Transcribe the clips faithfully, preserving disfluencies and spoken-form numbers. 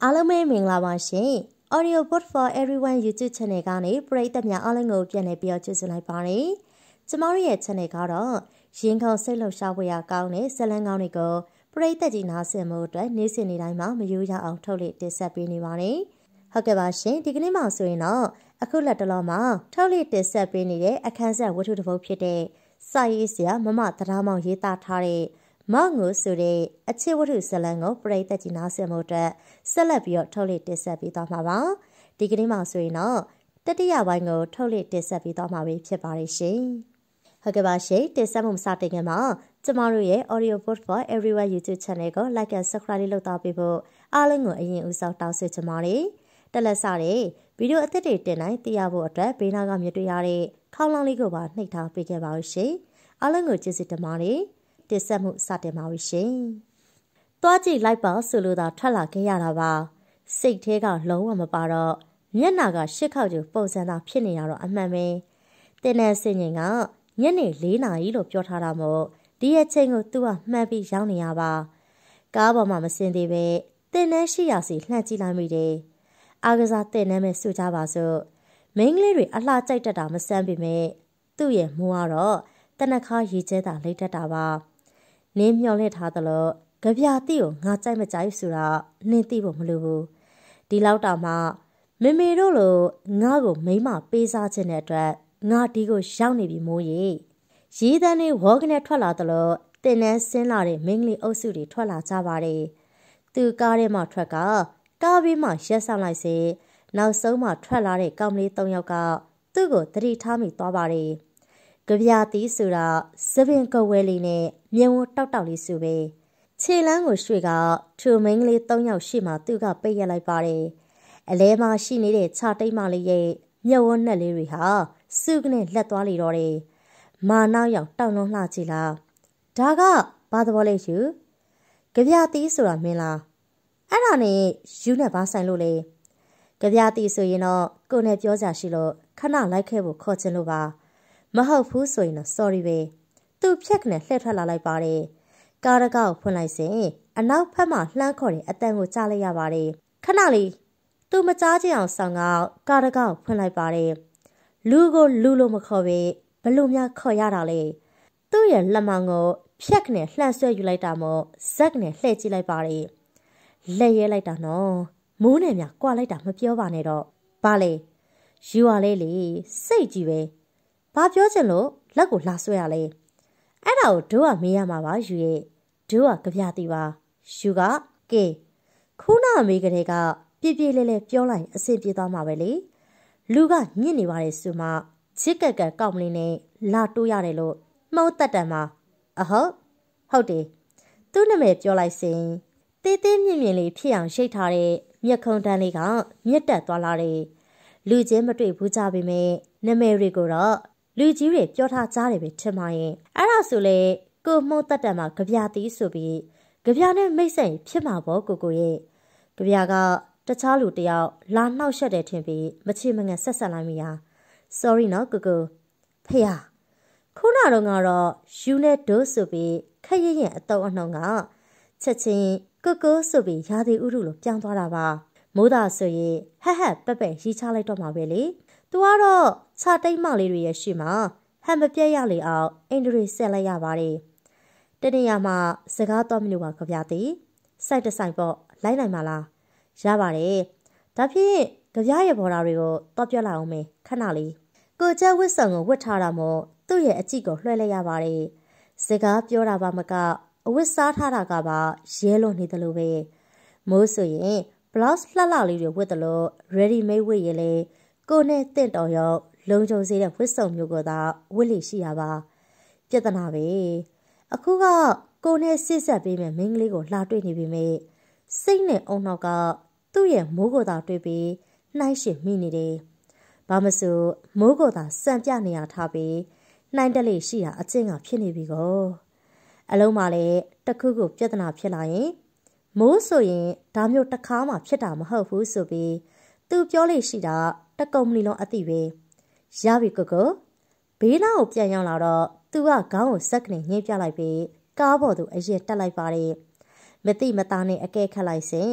အားလုံးပဲမင်္ဂလာပါရှင် Audio Book for Everyone YouTube Channel ကနေပရိသတ်များအားလုံးကိုပြန်လည်ပြီးတော့ကြိုဆိုလိုက်ပါတယ်။ကျမတို့ရဲ့ Channel ကတော့ရင်ခုန်စိတ်လှုပ်ရှားဖို့ရကောင်းတဲ့ဇာတ်လမ်းကောင်းတွေကိုပရိသတ်ကြီးနားဆင်မှုအတွက်နေ့စဉ်နေ့တိုင်းမှာမယိုးရအောင်ထုတ်လွှင့်တင်ဆက်ပေးနေပါတယ်။ဟုတ်ကဲ့ပါရှင်ဒီကနေ့မှဆိုရင်တော့အခုလက်တလုံးမှာထုတ်လွှင့်တင်ဆက်ပေးနေတဲ့အခန်းဆက်ဝတ္ထုတစ်ပုဒ်ဖြစ်တဲ့စာရေးဆရာမမတရားမောင်ရေးသားထားတဲ့မောင်ငိုဆိုတဲ့အချစ်ဝတ္ထုဇာတ်လမ်းကိုပရိသတ်ကြီးနားဆင်မှုအတွက်ဆက်လက်ပြီးတော့ထုတ်လွှင့်တင်ဆက်ပေးသွားမှာပါဒီကနေ့မှဆိုရင်တော့တတိယပိုင်းကိုထုတ်လွှင့်တင်ဆက်ပေးသွားမှာဖြစ်ပါတယ်ရှင်ဟုတ်ကဲ့ပါရှင်တင်ဆက်မှုမစတင်ခင်မှာကျမတို့ရဲ့ Audio Book for Everyone YouTube Channel ကို Like and Subscribe လုပ်သားပေးဖို့အားလုံးကိုအရင်ဦးဆုံးတောင်းဆိုချင်ပါတယ်တက်လက်စတဲ့ဗီဒီယိုအသစ်တွေတင်တိုင်းသိရဖို့အတွက်ဘေးနားကမြင်တွေ့ရတဲ့ခေါင်းလောင်းလေးကိုပါနှိပ်ထားပေးခဲ့ပါဦးရှင်အားလုံးကိုကျေးဇူးတင်ပါတယ်တင်ဆက်မှုစတင်ပါဦးရှင်တွားကြည့်လိုက်ပါဆိုလို့သာထွက်လာခဲ့ရတာပါစိတ်ထဲကလုံးဝမပါတော့မျက်နာကရှစ်ခေါက်ကျပုံစံသာဖြစ်နေရတော့အမှန်ပဲတင်းတဲ့စင်ငင်ကညနေလေးနာရီလို့ပြောထားတာမို့ဒီအချိန်ကိုသူကမှန်ပြီးရောက်နေရပါကားပေါ်မှာမစင်သေးပဲတင်းတဲ့ရှိရစီလှမ်းကြည့်လိုက်မိတယ်အားကစားတင်းတဲ့မဲ့ဆူကြပါစို့မိန်းကလေးတွေအလှကြိုက်တတ်တာမစမ်းပေမဲ့သူ့ရဲ့မူကတော့တနခါရေကျဲတာလိမ့်တတ်တာပါနင်းမျောလဲထားသလိုကြပြတိကိုငါကြိုက်မကြိုက်ဆိုတာနင်းသိဖို့မလိုဘူးဒီလောက်တာမှမေမေတို့လိုငါ့ကိုမိမပေးစားခြင်းတဲ့အတွက်ငါဒီကိုရောက်နေပြီမိုးရေရီးတန်းလေးဝေါကနေထွက်လာသလိုတင်နှန်းဆင်းလာတဲ့မင်းကလေးအုပ်စုတွေထွက်လာကြပါတယ်သူကားထဲမှာထွက်ကကားဘေးမှာရက်ဆောင်လိုက်စေနောက်ဆုံးမှထွက်လာတဲ့ကောင်မလေး၃ယောက်ကသူ့ကိုသတိထားမိသွားပါတယ်ကြပြတိဆိုတာစပင်ကဝဲလေးနဲ့မြင်ဝတောက်တောက်လေးစုပဲခြေလန်းကိုရွှေကထူမင်းကလေး၃ယောက်ရှိမှသူကပိတ်ရက်လိုက်ပါတယ်အလဲမှာရှိနေတဲ့ခြာတိတ်မလေးရဲ့မြုပ်ဝန်းနဲ့လေးတွေဟာစုကနေလက်သွားလေတော့တယ်မာနောက်ရောက်တောက်လုံးလှကြည့်လားဒါကဘာသဘောလဲယူကြပြတိဆိုတာမင်းလားအဲ့ဒါနဲ့ယူနဲ့ဘာဆိုင်လို့လဲကြပြတိဆိုရင်တော့ကိုနဲ့ပြောကြရှိလို့ခဏလိုက်ခဲ့ဖို့ခေါ်ချင်လို့ပါမဟုတ်ဘူးဆိုရင်တော့ sorry ပဲသူဖြက်ကနေလှည့်ထွက်လာလိုက်ပါတယ်ကားတကောက်ဖွင့်လိုက်စဉ်အနောက်ဖက်မှလှမ်းခေါ်တဲ့အတန်ကိုကြားလိုက်ရပါတယ်ခဏလေးသူမကြားကြအောင်ဆောင်ကကားတကောက်ဖွင့်လိုက်ပါတယ်လူကိုလူလိုမခေါ်ပဲဘလို့များခေါ်ရတာလဲသူ့ရဲ့လက်မောင်ကိုဖြက်ကနေလှမ်းဆွဲယူလိုက်တာမို့ဇက်ကနေလှည့်ကြည့်လိုက်ပါတယ်လက်ရဲလိုက်တာနော်မိုးနဲ့များကွာလိုက်တာမပြောပါနဲ့တော့ဘာလဲယူရလဲလေစိတ်ကြီးပဲဘာပြောချင်လို့လက်ကိုလာဆွဲရလဲအဲ့ဒါကိုဒိုးကမေးရမှာပါယူရဲ့ဒိုးကကြပြတိပါယူကကဲခုနမေးကလေးကပြပြလဲလဲပြောလိုက်အဆင်ပြေသွားမှာပဲလေလူကညစ်နေပါတယ်ဆိုမှချစ်ကက်ကက်ကောက်မလေးနဲ့လာတိုးရတယ်လို့မှုံးတက်တံမှာအဟုတ်ဟုတ်တယ်သူ့နာမည်ပြောလိုက်စဉ်တေးသေးမြင့်မြင့်လေးဖြစ်အောင်ရှိတ်ထားတဲ့မျက်ခုံးတန်းလေးကမြက်တက်သွားလာတယ်လူချင်းမတွေ့ဘူးကြပေမဲ့နာမည်တွေကိုတော့လူကြီးတွေပြောထားကြတယ်ပဲထင်ပါရဲ့အဲ့ဒါဆိုလေကိုမှုံးတက်တံမှာကြပြတိဆိုပြီးကြပြနဲ့မိတ်ဆက်ဖြစ်မှာပေါ့ကိုကိုရဲ့ကြပြကတခြားလူတယောက်လာနှောက်ရှက်တယ်ထင်ပြီးမချေမငန်ဆက်ဆက်လိုက်မိဟာ sorry နော်ကိုကိုဖေဟာခုနတော့ကတော့ယူနဲ့ဒိုးဆိုပြီးခက်ရရင်အတုံးအနှုံကချက်ချင်းကိုကိုဆိုပြီးရာသီဥတုလိုပြောင်းသွားတာပါမိုးသားဆိုရင်ဟက်ဟက်ပက်ပက်ရီချလိုက်တော့မှာပဲလေသူကတော့ခြာတိတ်မလေးတွေရဲ့ရှိမှာဟန်မပြတ်ရလေအောင်အင်ဒရီဆက်လိုက်ရပါတယ်တနေ့ရမှာစကားတော့မလို့ပါကြပြသည်စိုက်တဆိုင်ပေါ့လိုက်နိုင်ပါလားရပါတယ်ဒါဖြင့်ကြပြရဲ့ဘော်ဒါတွေကိုတော့ပြလိုက်အောင်မေခဏလေးကိုကျဝစ်ဆောင်ကိုဝတ်ထားတာမို့သူ့ရဲ့အကြည့်ကိုလွှဲလိုက်ရပါတယ်စကားပြောတာပါမကအဝတ်စားထားတာကပါရဲလွန်နေတယ်လို့ပဲမိုးဆိုရင် blouse လှလှလေးတွေဝတ်တယ်လို့ ready made ဝတ်ရလေကိုနဲ့တင့်တော်ရောက်လုံခြုံစေတဲ့ဝတ်စုံမျိုးကိုသာဝတ်လိရှိရပါပြဿနာပဲအခုကကိုနဲ့စစ်ဆက်ပေးမယ်မင်းကလေးကိုလှတွေ့နေပြီမေစိတ်နဲ့အုံနောက်ကသူ့ရဲ့မိုးကိုသာတွေ့ပြီးနှိုင်းရှင်မိနေတယ်ဘာမဆိုမိုးကိုသာစံပြနေရထားပြီးနှိုင်းတက်လေးရှိတာအကျင့်ကဖြစ်နေပြီကောအလုံးမှလည်းတခုခုပြဿနာဖြစ်လာရင်မိုးဆိုရင်ဒါမျိုးတစ်ခါမှဖြစ်တာမဟုတ်ဘူးဆိုပြီးသူပြောလို့ရှိတာတကုံမလီလုံးအသိပဲရပြီကိုကိုဘေးနားကိုပြန်ရောက်လာတော့သူကခေါင်းကိုစက်ကနေငိမ့်ပြလိုက်ပြီးကားပေါ်သူအရင်တက်လိုက်ပါတယ်မသိမသားနဲ့အကဲခတ်လိုက်စဉ်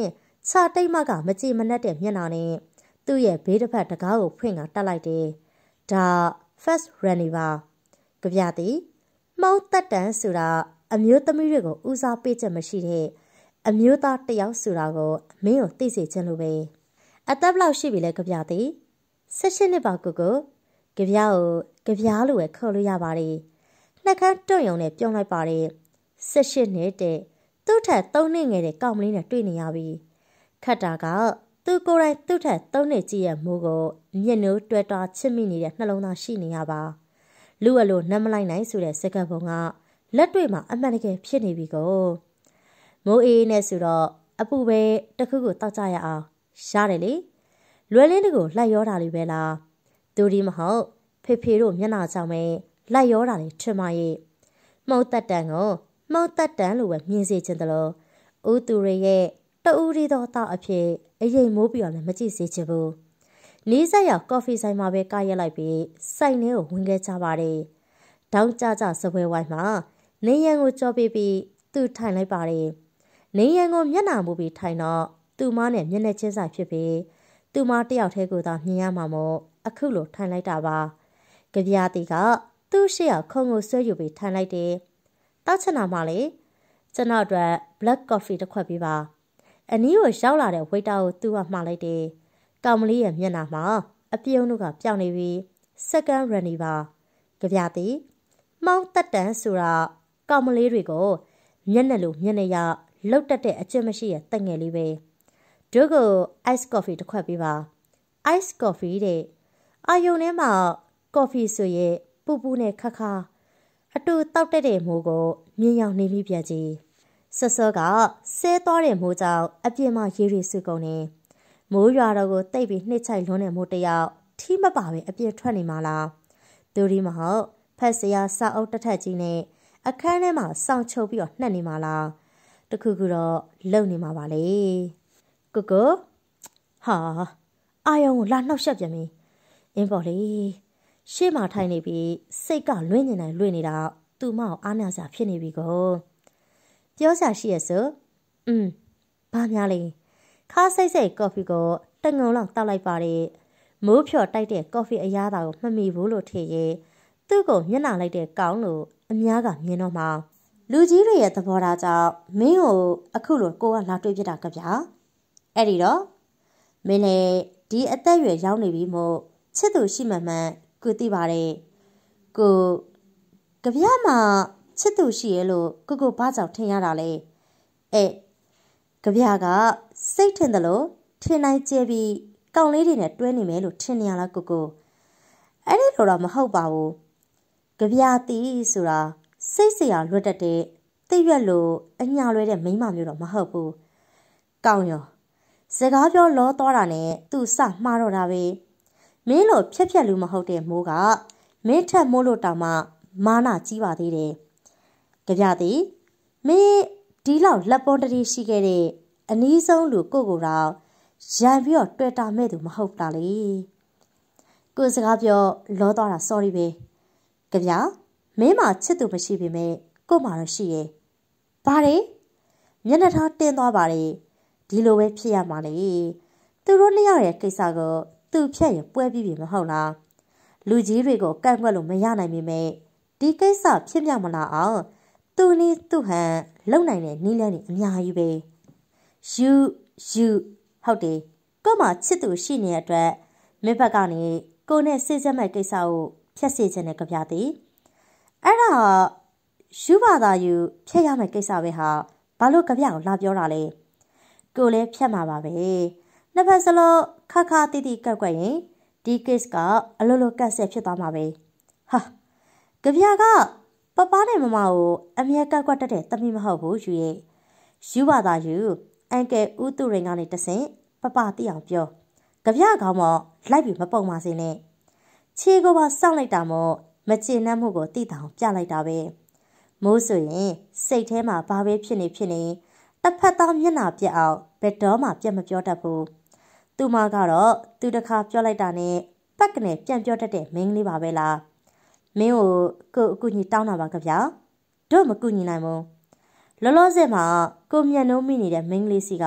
ခြာတိတ်မကမကြည်မနှက်တဲ့မျက်နှာနဲ့သူ့ရဲ့ဘေးတစ်ဖက်တကားကိုဖွင့်ကတက်လိုက်တယ်။ဒါ first running ပါ။ကြပြသည်မောင်းတက်တန်းဆိုတာအမျိုးသမီးတွေကိုဦးစားပေးချက်မရှိတဲ့အမျိုးသားတယောက်ဆိုတာကိုမင်းကိုသိစေချင်လို့ပဲ။အသက်ဘလောက်ရှိပြီလဲကြပြသည်။၁၈နှစ်ပါကိုကိုကြပြကိုကြပြလို့ပဲခေါ်လို့ရပါတယ်။နှက်ခမ်းတွန့်ယုံနဲ့ပြုံးလိုက်ပါတယ်။၁၈နှစ်တဲ့သူ့ထက်၃နှစ်ငယ်တဲ့ကောင်မလေးနဲ့တွေ့နေရပြီ။ခတ်တာကသူကိုယ်တိုင်သူ့ထက်၃နှစ်ကြီးရဲ့မိုးကိုမျက်နှာတွဲတွားချစ်မိနေတဲ့နှလုံးသားရှိနေရပါလူအလိုနမ်းမလိုက်နိုင်ဆိုတဲ့စကားပုံကလက်တွေ့မှာအမှန်တကယ်ဖြစ်နေပြီကိုမိုးအေးနဲ့ဆိုတော့အပူပဲတခုခုတောက်ကြရအောင်ရတယ်လေလွယ်လင်းတကိုလိုက်ရောတာလေးပဲလားသူဒီမဟုတ်ဖေဖေတို့မျက်နှာကြောင့်ပဲလိုက်ရောတာလေးထင်ပါရဲ့မှုတ်တက်တန်ကိုမှုတ်တက်တန်လို့ပဲမြင်စေချင်တယ်လို့ဦးသူရရဲ့တူရီတော်တောက်အဖြစ်အရင်မိုးပြီးတော့လည်းမကြည့်စေချင်ဘူးနီးစက်ရောက်ကော်ဖီဆိုင်မှာပဲကားရက်လိုက်ပြီးစိုက်ထဲကိုဝင်ခဲ့ကြပါတယ်တောင်းကြကြစပွဲဝိုင်းမှာနေရန်ကိုကြော်ပြီးပြီးသူ့ထိုင်လိုက်ပါတယ်နေရန်ကိုမျက်နှာမူပြီးထိုင်တော့သူ့မနဲ့မျက်နှာချင်းဆိုင်ဖြစ်ပြီးသူ့မတယောက်တည်းကိုသာမြင်ရမှာမို့အခုလိုထိုင်လိုက်တာပါကြပြာတီကသူ့ရှေ့ကခုံကိုဆွဲယူပြီးထိုင်လိုက်တယ်တောက်ချင်တာမှလေကျွန်တော်အတွက် black coffee တစ်ခွက်ပေးပါအနီးကိုရောက်လာတဲ့ဝိတ်တာကိုသူ့ကမှားလိုက်တယ်။ကောင်မလေးရဲ့မျက်နှာမှာအပြုံးတို့ကပြောင်းနေပြီး second running ပါကြပြသည်မောင်းတက်တန်းဆိုတာကောင်မလေးတွေကိုမျက်နှာလိုမျက်နှာရလှုပ်တက်တဲ့အကျင့်မရှိရဲ့တက်ငယ်လေးပဲ။တို့ကို ice coffee တစ်ခွက်ပေးပါ ice coffee တဲ့အာယုံထဲမှာ coffee ဆိုရဲ့ပူပူနဲ့ခါခါအတူတောက်တက်တဲ့မိုးကိုမြင်ရောက်နေမိပြန်ကြီးဆော့ဆော့ကဆဲသွားတဲ့မိုးကြောင့်အပြင်မှာရေရီစုကုန်နေမိုးရွာတော့ကိုတိတ်ပြီးနှိမ့်ချိုက်လွန်းတဲ့မိုးတယောက်ထီးမပါပဲအပြင်ထွက်နေမှာလားသူဒီမဟုတ်ဖက်စရာစာအုပ်တစ်ထက်ကြီးနဲ့အခန်းထဲမှာစောင့်ချုပ်ပြီးတော့နှက်နေမှာလားတခုခုတော့လုံနေမှာပါလေကိုကိုဟာအာယုံကိုလာနှောက်ရှက်ပြန်ပြီအင်းပေါ်လေရှေ့မှာထိုင်နေပြီးစိတ်ကလွင့်နေနိုင်လွင့်နေတာသူ့မအောင်အားနာစရာဖြစ်နေပြီကိုပြောစရာရှိရဆိုอืมဘာများလဲခါစိတ်စိတ်ကော်ဖီကိုတငုံလောက်တောက်လိုက်ပါတယ်မိုးဖြော်တိုက်တဲ့ကော်ဖီအရားသာကိုမမီဘူးလို့ထင်ရဲ့သူ့ကိုမျက်နှာလိုက်တဲ့ကောင်းလို့အများကမြင်တော့မှလူကြီးတွေရဲ့သဘောထားကြောင့်မင်းကိုအခုလိုကိုကလာတွေ့ပြတာကြဗျာအဲ့ဒီတော့မင်းလည်းဒီအသက်ရွယ်ရောက်နေပြီမို့ချစ်သူရှိမှမှန်ကိုသိပါတယ်ကိုကြဗျာမှာချစ်သူရှိရဲ့လို့ကိုကိုဘာကြောင့်ထင်ရတာလဲအဲကြပြကစိတ်ထင်တယ်လို့ထင်နိုင်ကျဲပြီးကောင်လေးတွေနဲ့တွဲနေမယ်လို့ထင်နေရလားကိုကိုအဲ့ဒီလိုတော့မဟုတ်ပါဘူးကြပြတီးဆိုတာစိတ်เสียလွတ်တတ်တဲ့သိရွက်လို့အညာလွဲတဲ့မိန်းမမျိုးတော့မဟုတ်ဘူးကောင်းရောစကားပြောလောသွားတာနဲ့သူ့စမှားတော့တာပဲမင်းလို့ဖြက်ဖြက်လူမဟုတ်တဲ့မိုးကမင်းထက်မိုးလို့တောင်မှမာနကြီးပါသေးတယ်ကြပြသည်မင်းဒီလောက်လက်ပွန်တည်းရှိခဲ့တဲ့အနည်းဆုံးလူကိုကိုတော့ရံပြီးတော့တွေ့တာမဲ့သူမဟုတ်တာလေကိုစကားပြောလောသွားတာ sorry ပဲကြပြမင်းမှချစ်သူမရှိပေမဲ့ကိုမှတော့ရှိရဲ့ဘာလဲမျက်နှာထားတင်းသွားပါလေဒီလိုပဲဖြစ်ရမှာလေသူတို့နှစ်ယောက်ရဲ့ကိစ္စကိုသူဖြတ်ရင်ပွဲပြီးပြီမဟုတ်လားလူကြီးတွေကိုကန့်ကွက်လို့မရနိုင်ပေမဲ့ဒီကိစ္စဖြစ်မြောက်မလာအောင်သူနည်းသူဟန်လုံနိုင်တဲ့နီးလန်းတွေအများကြီးပဲယူယူဟုတ်တယ်ကိုမှချစ်သူရှိနေတဲ့အတွက်မင်းဘက်ကနေကိုနဲ့စိတ်ဆက်မဲ့ကိစ္စကိုဖျက်စေခြင်းနဲ့ကြပြသည်အဲ့ဒါယူပါသာယူဖျက်ရမယ့်ကိစ္စပဲဟာဘာလို့ကြပြကိုလာပြောတာလဲကိုလည်းဖျက်မှာပါပဲနှစ်ဖက်စလုံးခါခါတီးတီးကက်ကွက်ရင်ဒီ case ကအလိုလိုကတ်ဆက်ဖြစ်သွားမှာပဲဟာကြပြကပပနဲ့မမကိုအမြဲကက်ကွက်တတ်တဲ့သမီးမဟုတ်ဘူးယူရဲ့ယူပါသာယူအန်ကယ်ဦးသူရင်ကနေတဆင့်ပပသိအောင်ပြောကြပြကောင်းမော်လိုက်ပြီးမပုံပါစေနဲ့ခြေကိုပါစောင့်လိုက်တာမို့မချင်နှံ့မှုကိုတိတောင်ပြလိုက်တာပဲမိုးဆိုရင်စိတ်ထဲမှာဘာပဲဖြစ်နေဖြစ်နေတစ်ဖက်သားမျက်နှာပြက်အောင်ဘယ်တော့မှပြက်မပြောတတ်ဘူးသူမကတော့သူတစ်ခါပြောလိုက်တာနဲ့ပတ်ကနေပြန်ပြောတတ်တဲ့မင်းလေးပါပဲလားမင်းကိုကိုအကူကြီးတောင်းတာပါကြဗျာတို့မကူညီနိုင်ဘူးလောလောဆယ်မှာကိုမြန်နှုံးမိနေတဲ့မင်းလေးစီကအ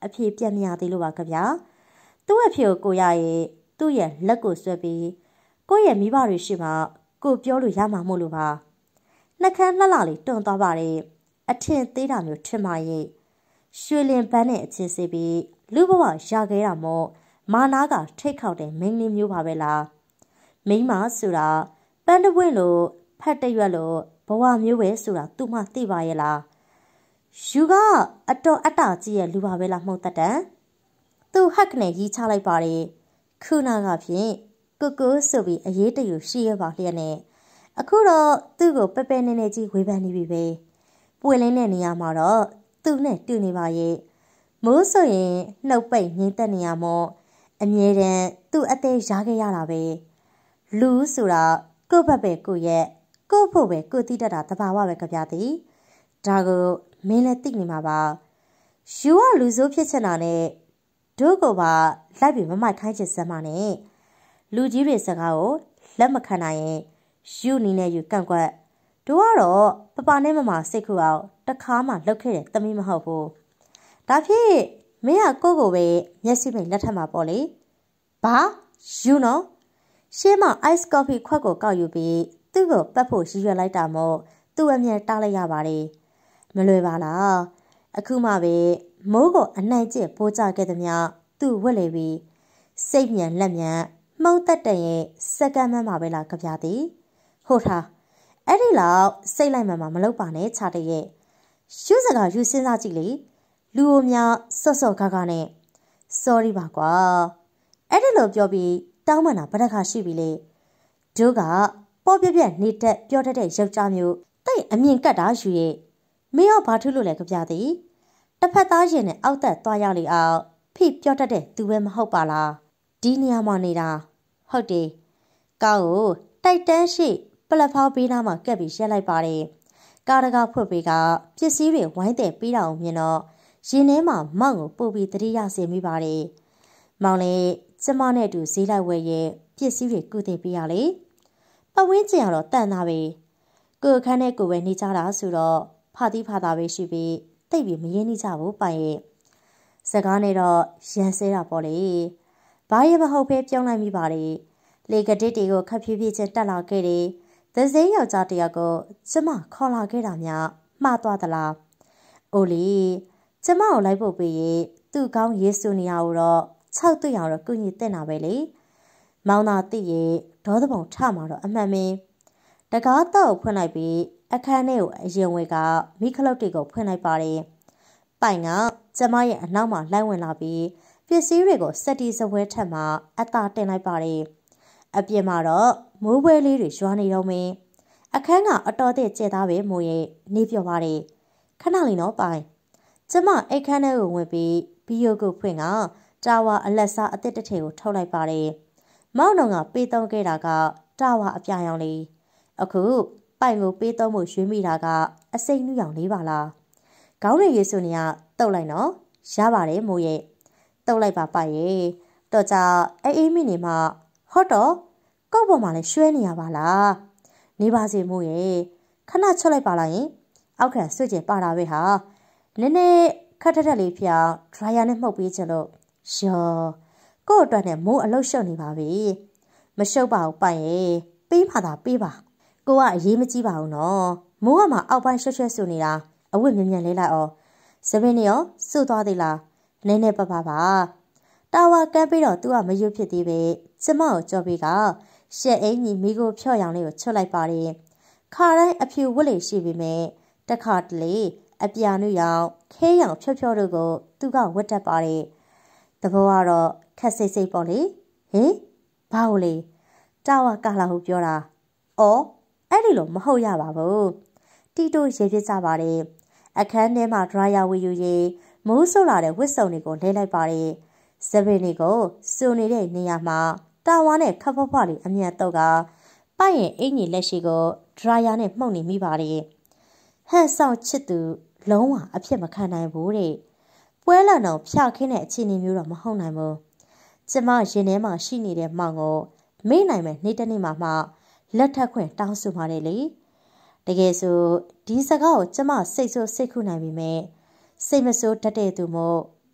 အဖြေပြတ်မရသေးလို့ပါကြဗျာသူ့အဖြေကိုကိုရရဲ့သူ့ရဲ့လက်ကိုဆွဲပြီးကိုရဲ့မိဘတွေရှိမှကိုပြောလို့ရမှာမို့လို့ပါနှကန်းလှလှလေးတွန်သွားပါတယ်အထင်သေးတာမျိုးထင်ပါရဲ့ရွှေလင်ပန်းနဲ့အချင်းစေးပြီးလူဘဝရခဲ့တာမို့မာနာကထိတ်ခေါက်တဲ့မိန်းလေးမျိုးပါပဲလားမိန်းမဆိုတာပန်းတပွင့်လို့ဖတ်တရွက်လို့ဘဝမျိုးပဲဆိုတာသူမှသိပါရဲ့လားယူကအတော်အတ္တကြီးရဲ့လူပါပဲလားမှုတ်တတ်တန်သူဟက်ကနေရီးချလိုက်ပါတယ်ခုနာကဖြင့်ကိုကိုဆိုပြီးအရေးတယူရှိရပါလျက်နဲ့အခုတော့သူ့ကိုပဲပဲနေနေကြီးဝေဖန်နေပြီပဲပွေလင်းတဲ့နေရာမှာတော့သူ့နဲ့တူနေပါရဲ့မိုးဆိုရင်နှုတ်ပိတ်ငိမ့်သက်နေရမို့အမြဲတမ်းသူ့အသေးရားခဲ့ရတာပဲလူဆိုတာကိုယ့်ဘက်ပဲကိုယ့်ရဲ့ကိုယ့်ဖို့ပဲကိုယ်သိတတ်တာတဘာဝပဲကြပြသည်ဒါကိုမင်းလည်းသိနေမှာပါယူကလူဆိုးဖြစ်ချင်တာနဲ့တို့ကိုပါလိုက်ပြီးမမိုက်ခိုင်းချင်စမ်းပါနဲ့လူကြီးတွေစကားကိုလက်မခံနိုင်ရင်ယူနီနဲ့ယူကန့်ကွက်တို့ကတော့ပပနဲ့မမစိတ်ခုအောင်တခါမှလှုပ်ခဲ့တဲ့သမီးမဟုတ်ဘူးဒါဖြစ်မင်းကကိုကိုပဲမျက်စိမိတ်လက်ထက်မှာပေါ့လေဘာယူနော်ရှေးမှာ ice coffee ခွက်ကိုကောက်ယူပြီးသူ့ကိုပတ်ဖို့ရည်ရွယ်လိုက်တာမို့သူ့အမြဲတားလိုက်ရပါတယ်မလွယ်ပါလားအခုမှပဲမိုးကိုအနိုင်ကျင့်ပိုးကြခဲ့သည်များသူ့ဝက်လေပြီးစိတ်မြန်လက်မြန်မှုံတက်တဲ့ရဲ့စက္ကန့်မှမှာပဲလားကြပြသည်ဟုတ်ထားအဲ့ဒီလောက်စိတ်လိုက်မှမှမလုပ်ပါနဲ့ခြားတဲ့ရဲ့ရှုစကားယူစဉ်းစားကြည့်လေလူအိုများစော့စော့ကားကားနဲ့ sorry ပါကွာအဲ့ဒီလိုပြောပြီးတောင်းပန်တာဗဒခါရှိပြီလေတို့ကပေါ်ပြပြနေတတ်ပြောတတ်တဲ့ယောက်ျားမျိုးတိတ်အမြင်ကတ်တာယူရဲ့မင်းရောဘာထုလို့လဲကြပြသည်တစ်ဖက်သားရင်နဲ့အောက်သက်သွားရလေအောင်ဖိပြောတတ်တဲ့သူပဲမဟုတ်ပါလားဒီနေရာမှာနေတာဟုတ်တယ်ကားကိုတိုက်တန်းရှိပလက်ဖောင်းပေးနာမှာကက်ပြီးရက်လိုက်ပါတယ်ကားတကားဖွင့်ပေးကပစ္စည်းတွေဝိုင်းတဲ့ပေးတာအောင်မြင်တော့ရင်ထဲမှာမောက်ကိုပို့ပြီးတတိယစေမိပါတယ်မောင်လေးကျမနဲ့အတူဈေးလိုက်ဝယ်ရဲ့ပစ္စည်းတွေကုသိပေးရလေပဝင်းကျင်ကတော့တန်သားပဲကိုခန်းနဲ့ကိုပဲနေကြတာဆိုတော့ဖာတိဖာတာပဲရှိပြီးတိတ်ပြီးမရင်းနေကြဘူးပိုင်ရဲ့စကားနဲ့တော့ရန်ဆဲတာပေါ့လေဘာရမဟုတ်ပဲပြောင်းလိုက်မိပါတယ်လေကတစ်တွေကိုခပ်ဖြည်းဖြည်းချင်းတက်လာခဲ့တယ်သစင်းယောက်ျားတယောက်ကိုကျမခေါ်လာခဲ့တာများမှားသွားသလားအိုလီကျမကိုလိုက်ဖို့ပေးရဲ့သူ့ကောင်းယေစုနေရကိုတော့၆တွေ့အောင်တော့ကုညီတက်တာပဲလေမောင်သာတိရဲ့ဒေါသပုံထမှာတော့အမှန်မင်းတကားတော့ဖွင့်လိုက်ပြီးအခန်းထဲကိုအရင်ဝဲကမိခလုတ်တွေကိုဖွင့်လိုက်ပါတယ်ပိုင်ကကျမရဲ့အနောက်မှာလိုက်ဝင်လာပြီးပစ္စည်းတွေကိုစက်တီစပွဲထက်မှအသာတင်လိုက်ပါတယ်အပြင်မှာတော့မိုးပွဲလေးတွေရွာနေတော့မင်းအခန်းကအတော်တဲ့ကျဲသားပဲမိုးရဲ့နေပြောပါတယ်ခဏလေးတော့ပိုင်ကျမအိတ်ခန်းထဲကိုဝင်ပြီးဘီယိုကိုဖွင့်ကတာဝါအလက်စားအစ်စ်တစ်ထည်ကိုထုတ်လိုက်ပါတယ်မောင်တော်ကပေးသုံးခဲ့တာကတာဝါအပြာရောင်လေးအခုပိုင်ကိုပေးသုံးဖို့ရွေးမိတာကအစိမ့်နှူးရောင်လေးပါလားခေါင်းရည်ရည်ဆိုနေကတုတ်လိုက်နော်ရပါတယ်မိုးရဲ့တုတ်လိုက်ပါပိုင်ရဲ့တော့ကြအေးအေးမိနေမှဟော့တော့ကောက်ပေါ်မှာလည်းရွှဲနေရပါလားနေပါစေမိုးရဲ့ခဏချွတ်လိုက်ပါလားယင်အောက်ခံဆွေ့ကျပါတာပဲဟာနည်းနည်းခက်ထက်ထက်လေးဖြောင်းဒရိုင်ယာနဲ့မှုတ်ပေးချင်လို့ရောကို့အတွက်နဲ့မိုးအလုတ်ရှုပ်နေပါပြီမရှုပ်ပါဘူးပိုင်ရဲ့ပေးပါသာပေးပါကိုကအရေးမကြီးပါဘူးနော်မိုးကမှအောက်ပိုင်းရွှဲရွှဲဆူနေတာအဝတ်မြင်မြန်လေးလိုက်အောင်စပင်းနေရောစွတ်သွားသေးလားနည်းနည်းပပပါတာဝါကမ်းပြီးတော့သူကမရွတ်ဖြစ်သေးပဲကျမကိုကြော်ပြီးကရှက်အင်းကြီးမိကိုဖြော့ရောင်လေးကိုချွတ်လိုက်ပါတယ်ခါတိုင်းအဖြူဝတ်လေရှိပေမဲ့တခါတလေအပြာနုရောင်ခဲရောင်ဖြော့ဖြော့တို့ကိုသူကဝတ်တတ်ပါတယ်တဘောကတော့ခက်စိတ်စိတ်ပေါ့လေဟင်ဘာလို့လဲတာဝါကလာဟုပြောတာအော်အဲ့ဒီလိုမဟုတ်ရပါဘူးတီတိုရေပြစ်ကြပါတယ်အခန်းထဲမှာဒရာယာဝီယူရေမိုးဆုပ်လာတဲ့ဝတ်စုံတွေကိုလဲလိုက်ပါတယ်စပင်းတွေကိုစုံနေတဲ့နေရာမှာတာဝါနဲ့ခပ်ဖွားဖွားလေးအမြန်တော့ကပိုက်ရင်အင်ကြီးလက်ရှိကိုဒရာယာနဲ့မှုန့်နေမိပါတယ်ဟန်ဆောင်ချစ်သူလုံးဝအဖြစ်မခံနိုင်ဘူးတဲ့ပွဲလန်တော့ဖျောက်ခင်းတဲ့အခြေအနေမျိုးတော့မဟုတ်နိုင်ဘူးကျမရင်ထဲမှာရှိနေတဲ့မောင်ကိုမေ့နိုင်မယ်နေ့တနေ့မှမှလက်ထက်ခွင့်တောင်းဆိုပါတယ်လေတကယ်ဆိုဒီစကားကိုကျမစိတ်ဆိုးစိတ်ခုနိုင်ပြီမဲ့စိတ်မဆိုးတတ်တဲ့သူမို့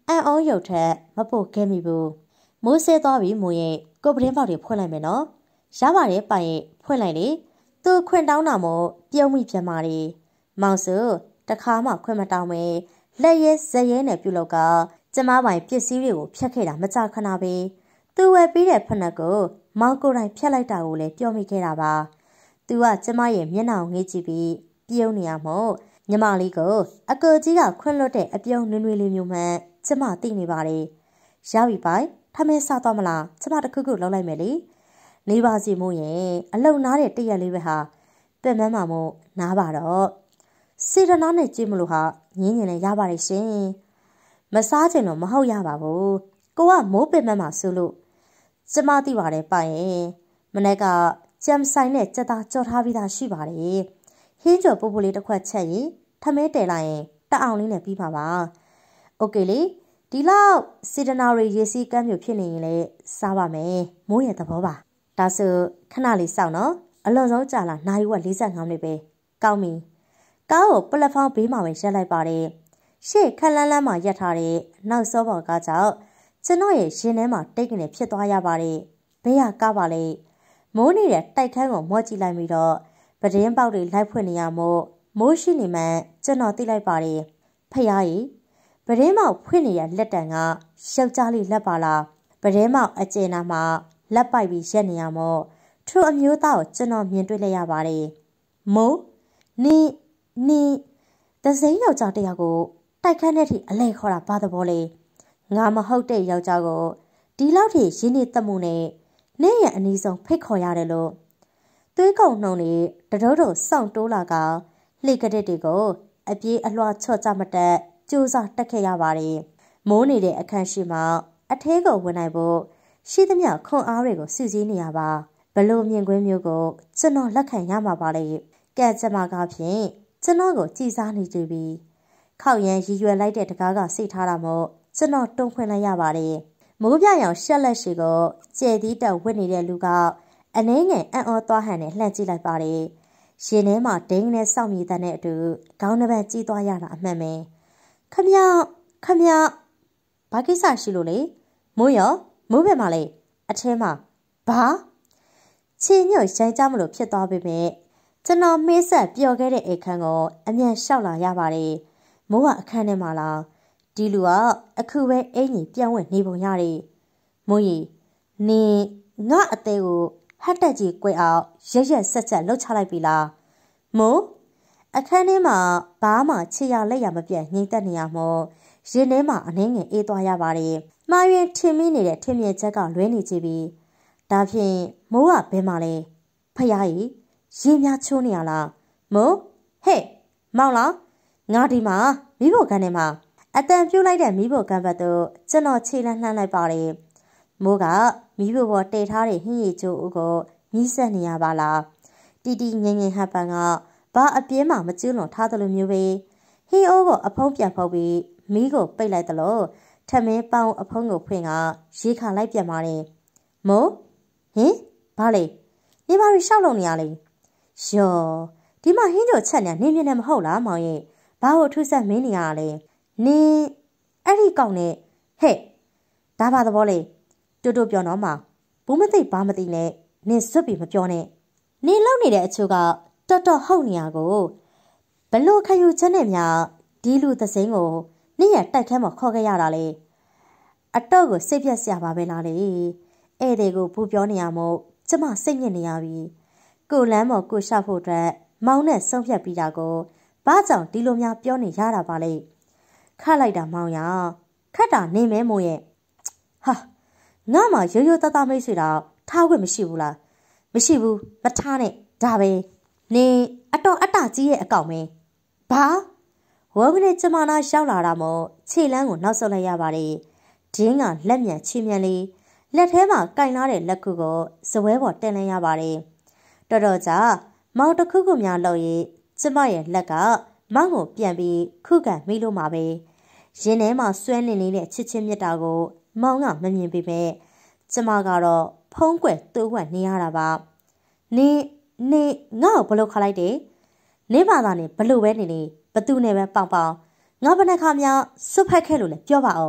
အန်အောရုပ်ထက်မပို့ခဲ့မိဘူးမိုးဆဲသွားပြီးမိုးရဲ့ကိုပတင်းပေါက်တွေဖွင့်လိုက်မယ်နော်ရပါတယ်ပိုင်ရဲ့ဖွင့်လိုက်လေသူခွင့်တောင်းတာမို့ပြုံးမိပြန်ပါလေမောင်စုတခါမှခွင့်မတောင်းပဲလက်ရဲဇက်ရဲနဲ့ပြုတ်လောက်ကကျမပိုင်ပစ္စည်းတွေကိုဖျက်ခဲ့တာမကြခဏပဲသူဝယ်ပြီးတဲ့ဖက်နှက်ကိုမောင်ကိုယ်တိုင်ဖျက်လိုက်တာကိုလည်းပြောမိခဲ့တာပါသူကကျမရဲ့မျက်နှာကိုငေးကြည့်ပြီးပြုံးနေရမို့ညီမလေးကိုအကူကြီးကခွင့်လွတ်တဲ့အပြုံးနွေးနွေးလေးမျိုးမှကျမသိနေပါတယ်ရောက်ပြီပိုင်ထမင်းစားတော့မလားကျမတခုခုလောက်လိုက်မယ်လေနေပါစီမို့ရင်အလုံနားတဲ့တရက်လေးပဲဟာပြက်မန်းမှာမို့နားပါတော့စေတနာနဲ့ကြည့်မလို့ဟာငင်းငင်နဲ့ရပါတယ်ရှင်မစားချင်တော့မဟုတ်ရပါဘူးကိုကမိုးပြက်မန်းမှာဆိုလို့ကျမသိပါတယ်ပိုင်ရဲ့မနေ့ကကြမ်ဆိုင်နဲ့ကြက်သားကြော်ထားပြီးသားရှိပါတယ်ဟင်းကြော်ပူပူလေးတစ်ခွက်ချက်ရင်ထမင်းတဲလိုက်ရင်တအောင်လေးနဲ့ပြီးပါပါโอเคလေဒီလောက်စေတနာရီရေစီးကမ်းမျိုးဖြစ်နေရင်လည်းစားပါမယ်မိုးရဲ့သဘောပါဒါဆိုခဏလေးစောင့်နော်အလွန်ဆုံးကြာလာနိုင်ဝက်၄၅မိနစ်ပဲကောင်းပြီကားကိုပလက်ဖောင်းဘေးမှာပဲရပ်လိုက်ပါတယ်ရှေ့ခက်လန်းလန်းမှာရပ်ထားတဲ့နောက်စောပေါ်ကားကြောင့်ကျွန်တော်ရဲ့ရင်ထဲမှာတိတ်ကနေဖြစ်သွားရပါတယ်ဘဲရကားပါလေမိုးနေတဲ့တိုက်ခန်းကိုမော့ကြည့်လိုက်ပြီးတော့ပဒင်းပေါက်တွေလိုက်ဖွင့်နေရမို့မိုးရှိနေမှကျွန်တော်သိလိုက်ပါတယ်ဖယားကြီးပဒင်းပေါက်ဖွင့်နေတဲ့လက်တံကယောက်ျားလေးလက်ပါလားပဒင်းပေါက်အကျဉ်းနာမှာလက်ပိုက်ပြီးရက်နေရမို့ထိုအမျိုးသားကိုကျွန်တော်မြင်တွေ့လိုက်ရပါတယ်မိုးနီနီတစိမ်းယောက်ျားတယောက်ကိုတိုက်ခန်းထဲထိအလဲခေါ်တာဘာသဘောလဲငါမဟုတ်တဲ့ယောက်ျားကိုဒီလောက်ထိရင်းနေတမှုနဲ့နေ့ရက်အနည်းဆုံးဖိတ်ခေါ်ရတယ်လို့သွေးကုန်နှုံတွေတတော်တော်စောင့်တိုးလာကလှေကတဲ့တွေကိုအပြေးအလွှာချော့ကြမတက်ကြိုးစားတက်ခဲ့ရပါတယ်မိုးနေတဲ့အခန်းရှိမှအထဲကိုဝင်နိုင်ဖို့ရှိသမျှခွန်အားတွေကိုစုစည်းနေရပါဘလို့မြင်ကွင်းမျိုးကိုကျွန်တော်လက်ခံရမှာပါလေကဲကျမကဖြင့်ကျွန်တော်ကိုကြည်စားနေကြပြီခောက်ရန်ရည်ရွယ်လိုက်တဲ့တကားကစိတ်ထားတာမို့ကျွန်တော်တုံ့ခွင့်လိုက်ရပါတယ်မိုးပြရောင်ရှက်လက်ရှိကိုကျဲသီးတက်ဝစ်နေတဲ့လူကအနှဲငယ်အံ့ဩသွားဟန်နဲ့လှမ်းကြည့်လိုက်ပါတယ်ရင်ထဲမှာဒိန်းနဲ့စောင့်မြည်တဲ့အတူခေါင်းတစ်ပတ်ကြီးသွားရတာအမှန်ပဲခမခမဘာကိစ္စရှိလို့လဲမိုးရောမိုးပဲမလေးအထဲမှာဘာချီညွတ်ရိုက်ကြမလို့ဖြစ်သွားပေမဲ့ကျွန်တော်မေးဆက်ပျော်ခဲ့တဲ့အခန်းကိုအမြန်လျှောက်လာရပါတယ်မိုးကအခန်းထဲမှာလားဒီလူကအခုပဲအင်ကြီးပြောင်းဝင်နေပုံရတယ်မိုးကြီးနေငါအသေးကိုဟတ်တက်ကြီးကွဲအောင်ရက်ရက်ဆက်ဆက်လှုပ်ချလိုက်ပြီလားမိုးအခန်းထဲမှာဘာမှခြေရလက်ရမပြတ်ငြိမ်သက်နေရမို့ရင်ထဲမှာအနှင်းငယ်အေးသွားရပါတယ်မှားရင်ထင်မိနေတဲ့ထင်မြင်ချက်ကလွဲနေကြပြီဒါဖြင့်မိုးကဘဲမှာလဲဖယားကြီးရေများချိုးနေရလားမိုးဟဲ့မောင်လားငါဒီမှာမိဖို့ကန်းထဲမှာအတန်ပြုတ်လိုက်တဲ့မိဖို့ကန်းဘက်သို့ကျွန်တော်ခြေလန်းလှမ်းလိုက်ပါတယ်မိုးကမိဖို့ပေါ်တည်ထားတဲ့ဟင်းရည်ကျိုးဦးကိုမြည်ဆက်နေရပါလားတီတီငငယ်ဟပ်ပန်ကဘာအပြင်းမှမကျွလွန်ထားသလိုမျိုးပဲဟင်းအိုးကိုအဖုံးပြန်ဖုတ်ပြီးမီးကိုပိတ်လိုက်သလိုထမင်းပေါင်းအဖုံးကိုဖွင့်ကရေခါလိုက်ပြန်ပါတယ်မိုးဟင်ဘာလဲနေပါရီရှောက်လုံနေရလေယောဒီမှာဟင်းတို့ချက်နေနေမြင်နေမဟုတ်လားမောင်ရဲ့ဘာလို့ထူးဆက်မင်းနေရလဲနင်းအဲ့ဒီကောင်နဲ့ဟဲ့ဒါဘာသဘောလဲတူတူပြောတော့မှာဘူးမသိဘာမသိနဲ့နင်းစွတ်ပြီးမပြောနဲ့နင်းလောက်နေတဲ့အချို့ကတော်တော်ဟုတ်နေရကိုဘလို့ခယူချက်နဲ့များဒီလူသစိမ်းကိုနင်းရတိုက်ခန်းမှာခေါ်ခဲ့ရတာလေအတော့ကိုစိတ်ပြက်စရာပါပဲလားလေဧည့်သည်ကိုဘူးပြောနေရမို့ကျမစိတ်ညစ်နေရပြီကိုလမ်းမော်ကိုရှောက်ဖို့အတွက်မောင်းနဲ့ဆုံးဖြတ်ပြီးတာကိုဘာကြောင့်ဒီလိုများပြောနေရတာပါလေခတ်လိုက်တာမောင်ရခတ်တာနေမဲမို့ရဲ့ဟာငါမှရိုးရိုးသားသားမိတ်ဆွေတော့ထားခွင့်မရှိဘူးလားမရှိဘူးမထားနဲ့ဒါပဲနေအတော်အတ္တကြီးရဲ့အကောင်ပဲဘာဝေါကနေကျမနာရောက်လာတာမို့ခြေလန်းကိုနောက်ဆုတ်လိုက်ရပါတယ်ဒင်းကလက်မြန်ချီမြန်လေးလက်ထဲမှာကင်လာတဲ့လက်ခုကိုဇပွဲပေါ်တင်လိုက်ရပါတယ်တော်တော်ကြာမောင်တစ်ခုခုများလို့ရင်ကျမရဲ့လက်ကမောင်ကိုပြန်ပြီးခုခံမိလို့မှာပဲရင်ထဲမှာဆွဲနေနေတဲ့ချစ်ချင်းမြတ်တာကိုမောင်ကမမြင်ပေမဲ့ကျမကတော့ဖုံးကွယ်တိုးဝှက်နေရတာပါနေနေငါ့ကိုဘလို့ခါလိုက်တယ်နေပါသားနေဘလို့ပဲနေနေဘသူနဲ့ပဲပေါင်ပေါင်ငါဘယ်နှခါများစွတ်ဖက်ခဲ့လို့လဲပြောပါအောင်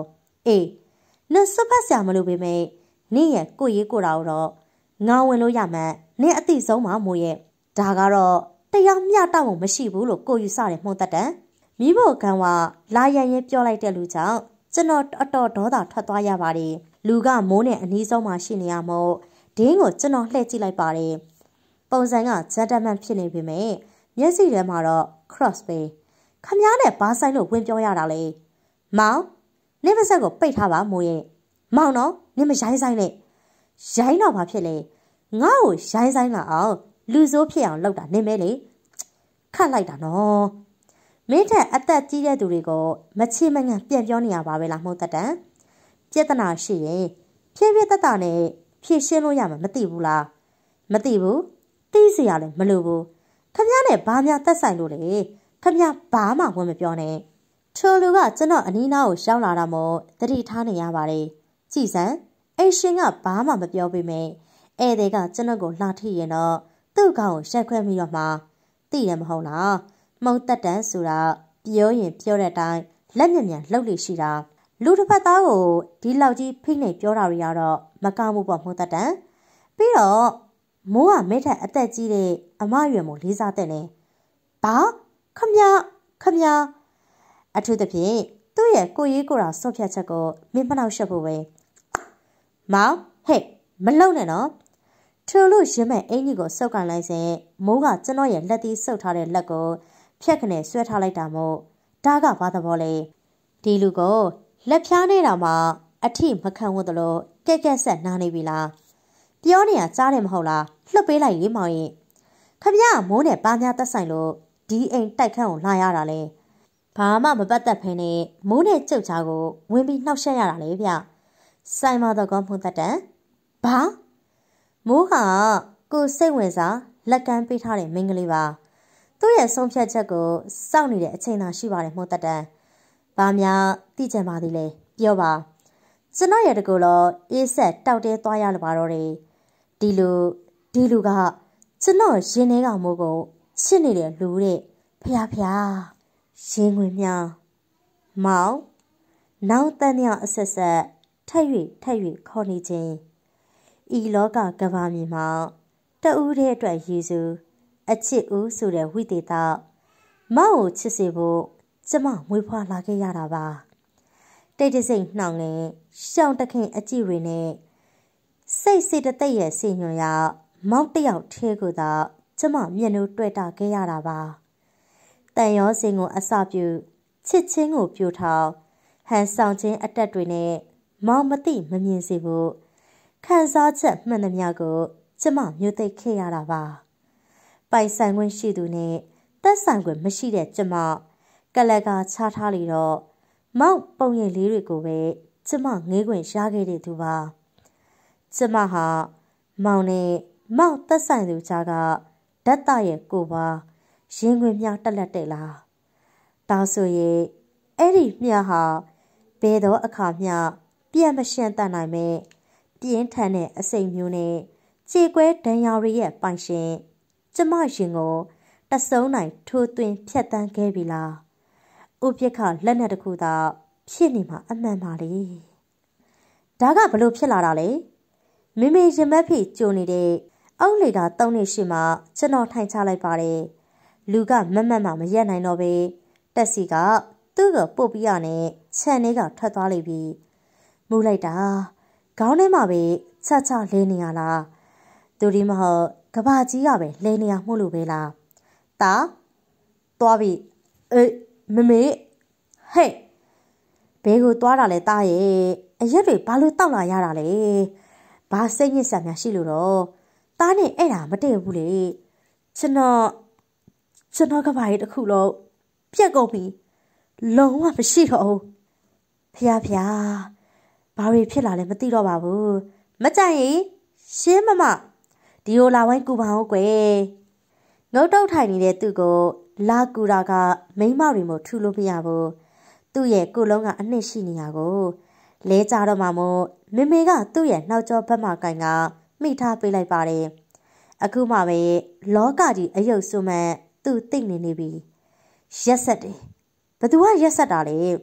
အေးနင်စွတ်ဖက်ဆရာမလို့ပေမဲ့နင့်ရဲ့ကိုရေးကိုတာတော့ငောင်းဝင်လို့ရမှန်းနင့်အသိဆုံးမှာမို့ရဲ့ဒါကတော့တရားမျှတမှုမရှိဘူးလို့ကိုယူဆတယ်မှုန်တက်တန်မိဖို့ကံဝလာရန်ရင်ပြောလိုက်တဲ့လူကြောင့်ကျွန်တော်အတော်ဒေါသထွက်သွားရပါတယ်လူကမိုးနဲ့အနီးဆုံးမှာရှိနေရမို့ဒင်းကိုကျွန်တော်လှည့်ကြည့်လိုက်ပါတယ်ပုံစံကဂျက်တမန်ဖြစ်နေပေမဲ့မျက်စိထဲမှာတော့ cross ပဲခမားနဲ့ဘာဆိုင်လို့ဝင်ပြောရတာလဲမောင်နင့်ပါစက်ကိုပိတ်ထားပါမို့ရဲ့မောင်တော့နင့်မရိုင်းဆိုင်နဲ့ရိုင်းတော့ဘာဖြစ်လဲငါ့ကိုရိုင်းဆိုင်လာအောင်လူဆိုးဖြစ်အောင်လုပ်တာနင့်မဲလေခတ်လိုက်တာနော်မင်းထက်အသက်ကြီးတဲ့သူတွေကိုမချေမငံပြန်ပြောနေရပါပဲလားမှုတ်တတန်ပြဿနာရှိရင်ဖြည်းဖြည်းတတနဲ့ဖြည့်ရှင်းလို့ရမှာမသိဘူးလားမသိဘူးသိစရာလည်းမလိုဘူးခမည်းနဲ့ဘာများသက်ဆိုင်လို့လေခမည်းဘာမှဝင်မပြောနဲ့ထိုလူကကျွန်တော်အနီးနားကိုရှောင်းလာတာမို့တတိထားနေရပါတယ်ကြည်စံအိရှင်ကဘာမှမပြောပေမဲ့ဧည့်သည်ကကျွန်တော်ကိုလှထိရင်တော့သူ့ကောင်ကိုရက်ခွဲမိတော့မှသိရမဟုတ်လားမုံတက်တန်းဆိုတာပြောရင်ပြောတဲ့အတိုင်းလက်မြမြန်လှုပ်လို့ရှိတာလူတစ်ဖက်သားကိုဒီလောက်ကြီးဖိနေပြောတာတွေကတော့မကောင်းဘူးပေါ့မုံတက်တန်းပြီးတော့မိုးကမိထက်အသက်ကြီးတဲ့အမရွယ်မို့လေးစားတဲ့နေဘာခမခမအထူးသဖြင့်သူ့ရဲ့ကိုရေးကိုတာဆော့ဖြတ်ချက်ကိုမင်းမနှောက်ရှက်ဖို့ပဲမောင်ဟဲ့မလုံနဲ့နော်ထိုလို့ရမဲ့အင်ကြီးကိုစုပ်ကန်လိုက်စဉ်မိုးကကျွန်တော်ရဲ့လက်သီးဆုပ်ထားတဲ့လက်ကိုဖြက်ခနဲ့ဆွဲထားလိုက်တာမို့ဒါကဘာသဘောလဲဒီလူကိုလက်ဖြားနေတာမှအထိမခံဝတ်တယ်လို့ကဲကဲဆက်နားနေပြီလားပြောနေရကြားတယ်မဟုတ်လားလှုပ်ပေးလိုက်ရေးမောင်ရင်ခမရမိုးနဲ့ပါများတက်ဆိုင်လို့ဒီအိမ်တိုက်ခန့်ကိုလာရတာလေဘာမှမပတ်သက်ဖ ೇನೆ မိုးနဲ့ကြုတ်ချာကိုဝင်ပြီးနှောက်ရှက်ရတာလေဗျဆိုင်မတော့ကောမှုတတ်တန်ဘာမိုးကကိုစိတ်ဝင်စားလက်ကမ်းပေးထားတဲ့မိန်းကလေးပါသူ့ရဲ့ဆုံးဖြတ်ချက်ကိုစောင့်နေတဲ့အချိန်သာရှိပါတယ်မှုတတ်တန်ဘာများသိကြပါသေးလဲပြောပါကျွန်တော်ရဲ့တကူတော့အေးဆက်တောက်တဲသွားရလပါတော့တယ်ဒီလူဒီလူကကျွန်တော်ရင်ထဲကမိုးကိုချစ်နေတဲ့လူတဲ့ဖျားဖျားရင်ဝင်မြောင်မောင်နောက်တန်းမြောင်အဆက်ဆက်ထက်၍ထက်၍ခေါ်နေခြင်းဤလောကကဘာမြေမှာတဦးတဲ့အတွက်ယေစုအချစ်ဦးဆိုတဲ့ဝိသေသမောင်ကိုချစ်စေဖို့ကျမမွေးဖွားလာခဲ့ရတာပါတိတ်တဆိတ်နှောင်နဲ့ရှောင်းတခင်အကြည့်တွေနဲ့စိတ်စေတသိက်ရဲ့စိတ်ညွှန်ရမောင်တယောက်ထဲကိုသာကျမမျက်နှာတွေ့တာခဲ့ရတာပါတန်ရောစင်ကိုအစပြုချစ်ချင်းကိုပြိုထောင်ဟန်ဆောင်ခြင်းအတက်တွေနဲ့မောင်မသိမမြင်စေဖို့ခံစားချက်မှန်သမျှကိုကျမမျိုးသိခဲ့ရတာပါပိုင်ဆိုင်ခွင့်ရှိသူနဲ့သက်ဆိုင်ခွင့်မရှိတဲ့ကျမကလကာချထားလေတော့မောင်ပုံရိပ်လေးတွေကိုပဲကျမငေးခွင့်ရခဲ့တဲ့သူပါကျမဟာမောင်နဲ့မောင်သက်ဆိုင်သူကြားကဓာတ်တရဲ့ကိုပါရင်ခွင်မြတက်လက်တဲ့လားဒါဆိုရင်အဲ့ဒီမြဟာဘယ်တော့အခါမျှပြန်မရှင်းတတ်နိုင်မဲ့ပြင်းထန်တဲ့အစိမ်မျိုးနဲ့ခြေကွဲဒဏ်ရာတွေရဲ့ပိုင်ရှင်ကျမရင်ကိုတစုံနိုင်ထိုးသွင်းဖြတ်တန်းခဲ့ပြီလားဥပိ္ပခလက်နဲ့တခုသာဖြစ်နေမှာအမှန်ပါလေဒါကဘလို့ဖြစ်လာတာလဲမိမိရင်မက်ဖိကြိုနေတဲ့အောက်လေကတုံးနေရှိမှကျွန်တော်ထိုင်ချလိုက်ပါတယ်လူကမက်မက်မှမရက်နိုင်တော့ပဲတက်စီကသူ့ကိုပုတ်ပြီးရနဲ့ခြံထဲကထွက်သွားလိမ့်ပြီမူလိုက်တာခေါင်းထဲမှာပဲချချလဲနေရလားသူဒီမဟုတ်ကဘာကြီးကပဲလဲနေရမှုလို့ပဲလားတာသွားပြီအေးမမေဟဲ့ဘဲကိုသွားတာလဲတာရဲ့အရက်တွေဘာလို့တောက်လာရတာလဲဘာစိတ်ညစ်စရာများရှိလို့တော့တာနဲ့အဲ့ဒါမတည့်ဘူးလေကျွန်တော်ကျွန်တော်ကဘာကြီးတစ်ခုလုံးပြက်ကုန်ပြီလုံးဝမရှိတော့ဘူးဖျားဖျားဘာတွေဖြစ်လာလဲမသိတော့ပါဘူးမကြိုက်ရင်ရှင်းမမဒီလိုလာဝိုင်းကူပါဦးကွယ်ငုတ်တုတ်ထိုင်နေတဲ့သူ့ကိုလာကူတာကမိန်းမတွေမို့ထူလို့မရဘူးသူ့ရဲ့ကိုယ်လုံးကအနှစ်ရှိနေတာကိုလဲကြတော့မှမို့မေမေကသူ့ရဲ့နှောက်ကျောဘက်မှကင်ကမိထားပေးလိုက်ပါတယ်အခုမှပဲလောကကြီးအယုတ်ဆိုမှသူသိနေနေပြီရက်ဆက်တယ်ဘသူကရက်ဆက်တာလဲ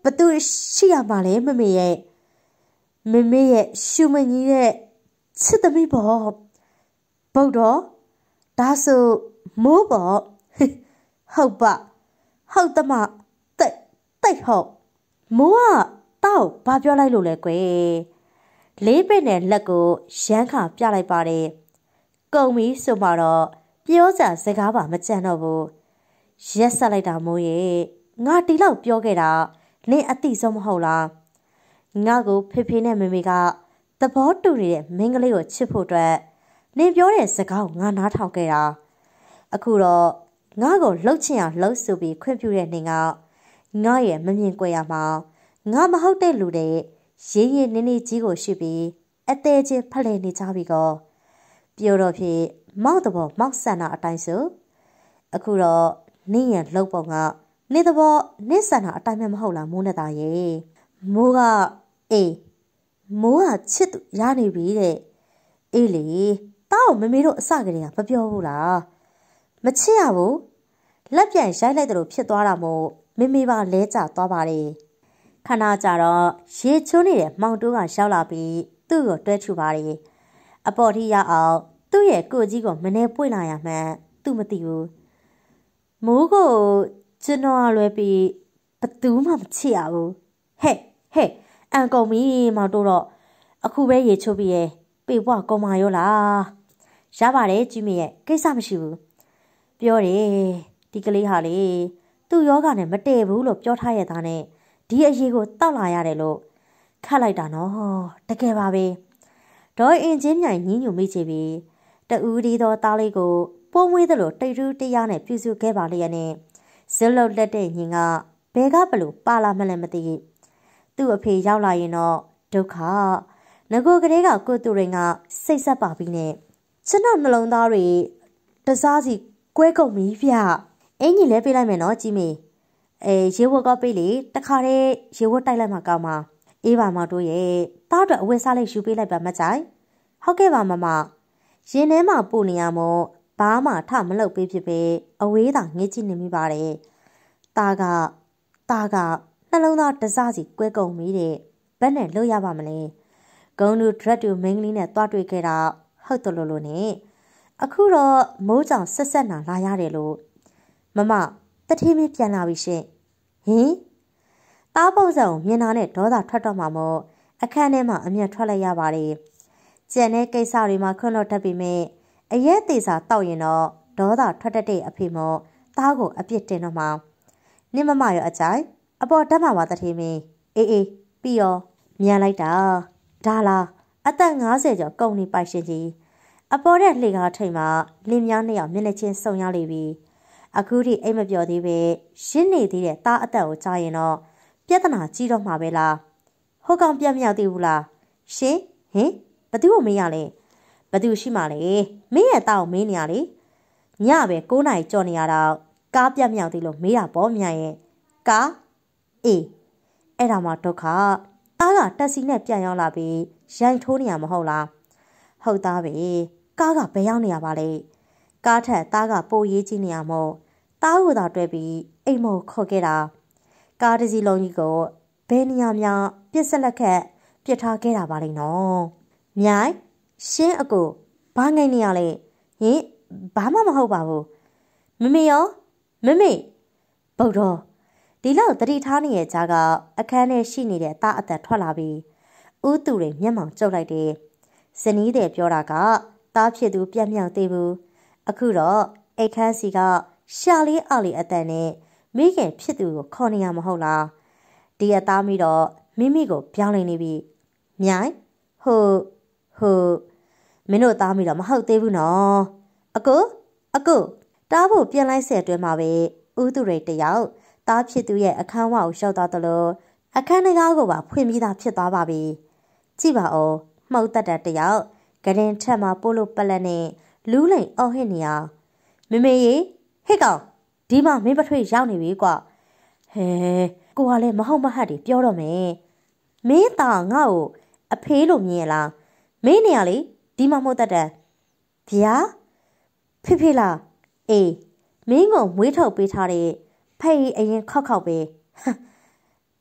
不都是呀嘛嘞，妹妹耶，妹妹耶，秀妹你耶，吃的没饱，饱着，大手没饱，嘿，好吧，好的嘛，对对好，没啊，到爸表来路来贵，里边呢那个先看表来吧嘞，高米说嘛了，表着自家爸没见到不，写下来的么耶，我地老表给啦。你一啲都唔好啦，我個皮皮呢妹妹個，特別多啲明個呢個切鋪咗，你表咧食個我拿頭嘅啦，啊佢咯，我個老錢啊老手臂困表咧你個，我也唔面過呀嘛，我唔好得路咧，爺爺你你幾個手臂，一帶隻拍嚟你揸邊個，表咯皮冇得噃冇散啊單數，啊佢咯，你也老幫啊。你的不，你生下大面好啦，冇那大嘢，冇啊，誒，冇啊，切到廿年比咧，誒咧，打我妹妹都三個人不表ဘူး啦，唔切啊冇，那邊晒來的路撇多啦冇，妹妹話來咋多吧咧，看那咋咯，寫出嚟咧，忙到個小老畢都要對出吧咧，阿伯提也熬，都也過幾個明年背來呀咩，都唔丟，冇個。真係來比不都嘛唔似啊！嘿嘿，俺講咪冇到咯，阿庫貝嘢出邊被我講埋咗啦。下巴咧煮咩？幾三少？表咧，啲個厲害咧，都有個人唔得ဘူး咯，表態嘢但係，啲嘢個到哪呀嚟咯？看嚟但咯，得嘅吧呗。在眼前人人有咩知別？在屋裏頭打呢個，幫妹的咯，對住對呀呢，必須嘅吧呢呢。小老叻တဲ့ညီကဘယ်ကဘလို့ပါလာမလဲမသိသူ့အဖေရောက်လာရင်တော့ဒုက္ခငကိုကလေးကကိုသူတွေကစိတ်ဆက်ပါပြီနဲ့ကျွန်တော်နှလုံးသားတွေတစားစီကွဲကုန်ပြီဗျအင်ကြီးလဲပေးလိုက်မယ်နော်ကြီးမေအဲရေဝတ်ကောပေးလေတခါတည်းရေဝတ်တိုက်လိုက်မှကောင်းမှာအေးပါမတို့ရဲ့တားတော့အဝတ်စားလိုက်ယူပေးလိုက်ပါမကြိုက်ဟုတ်ကဲ့ပါမမရင်ထဲမှာပို့နေရမို့ဘာမှထမလုပ်ပေးဖြစ်ပေအဝေးသာငေးကြည့်နေမိပါတယ်။ตาကตาကနှလုံးသားတစားစီကွဲကုန်ပြီတဲ့။ဘယ်နဲ့လို့ရပါမလဲ။ဂုံလူဒရက်တူမင်းကလေးနဲ့တွားတွေ့ခဲ့တာဟုတ်တယ်လို့လို့နဲ့အခုတော့မိုးကြောင်ဆက်ဆက်နာလာရတယ်လို့မမတတိမင်းပြန်လာပြီရှင်။ဟင်တားပုံစံကိုမြင်တာနဲ့ဒေါသထွက်တော့မှမို့အခန်းထဲမှာအမျက်ထွက်လိုက်ရပါတယ်။ကျန်တဲ့ကိစ္စတွေမှာခွန်းလို့တတ်ပြီးမြဲအရဲသေးစာတောက်ရင်တော့ဒေါသထွက်တတ်တဲ့အဖေမောတားကိုအပြစ်တင်တော့မှနင့်မမရောအကြိုက်အပေါ်တက်မှာပါတထေးမင်းအေးအေးပြီးရောမြန်လိုက်တာဒါလားအသက်၅၀ကျော်ကုန်နေပိုက်ရှင်ကြီးအပေါ်တဲ့လှေကားထိန်မှာလင်းများနှစ်ယောက်မျက်နှာချင်းစုံရလိမ့်ပြီအခုထိအိမ်မပြောသေးပဲရှင်းနေသေးတဲ့တားအသက်ကိုကြားရင်တော့ပြဿနာကြီးတော့မှာပဲလားဟိုကောင်ပြတ်မြောက်သေးဘူးလားရှင်ဟင်ဘသူ့ကိုမေးရလဲဘသူရှိမှလဲမင်းရဲ့တောက်မင်းနေရလေညပဲ၉နာရီကြော်နေရတော့ကားပြတ်မြောက်သေးလို့မေးတာပေါ့မြရဲ့ကားအေးအဲ့ဒါမှဒုက္ခတားကတက်စီနဲ့ပြန်ရောက်လာပြီးရိုင်ထိုးနေရမဟုတ်လားဟုတ်သားပဲကားကဘယ်ရောက်နေရပါလဲကားထက်တားကပိုရေးကြီးနေရမို့တားကိုသာတွေ့ပြီးအိမ်မောခေါ်ခဲ့တာကားတစ်စီးလုံးကြီးကိုဘယ်နေရာများပြစ်စက်လက်ခက်ပြစ်ထားခဲ့တာပါလိမ့်နော်မြိုင်ရှင်းအကိုဘာငိုင်းနေရလဲဟင်ဘာမှမဟုတ်ပါဘူးမမေရောမမေဗုဒ္ဓဒီလောက်တတိထားနေရဲ့ကြားကအခန်းထဲရှိနေတဲ့တားအသက်ထွက်လာပြီးဦးသူတွေမျက်မှောင်ကျုပ်လိုက်တယ်ဇနီးတဲ့ပြောတာကတားဖြစ်သူပြတ်မြောက်သေးဘူးအခုတော့အိတ်ခန်းစီကရှာလေးအလေးအတန်နဲ့မိခင်ဖြစ်သူကိုခေါ်နေရမဟုတ်လားဒီအသားမိတော့မိမိကိုပြောင်းနေနေပြီမြိုင်ဟိုဟိုမင်းတို့သားမိတော့မဟုတ်သေးဘူးနော်အကိုအကိုတားဖို့ပြန်လိုက်ဆက်အတွဲမှာပဲဦးသူရိတ်တယောက်တားဖြစ်သူရဲ့အခန်းဝကိုရှောက်သွားသလိုအခန်းတကားကိုပါဖွင့်ပြီးသားဖြစ်သွားပါပြီကြည့်ပါဦးမှုတ်တက်တဲ့တယောက်ကရင်ထက်မှာပို့လို့ပလက်နဲ့လူးလိန်အော်ဟစ်နေရမမေရေဟစ်ကောင်ဒီမှာမင်းပထွေးရောက်နေပြီကွာဟဲကိုကလည်းမဟုတ်မဟတ်တွေပြောတော့မယ်မင်းသားငါ့ကိုအဖေးလို့မြင်ရလားမင်းနေရလေဒီမှာမှုတ်တက်တဲ့ဗျာဖေဖေလားအေးမင်းကိုမွေးထုတ်ပေးထားတဲ့ဖေးအရင်ခောက်ခောက်ပဲ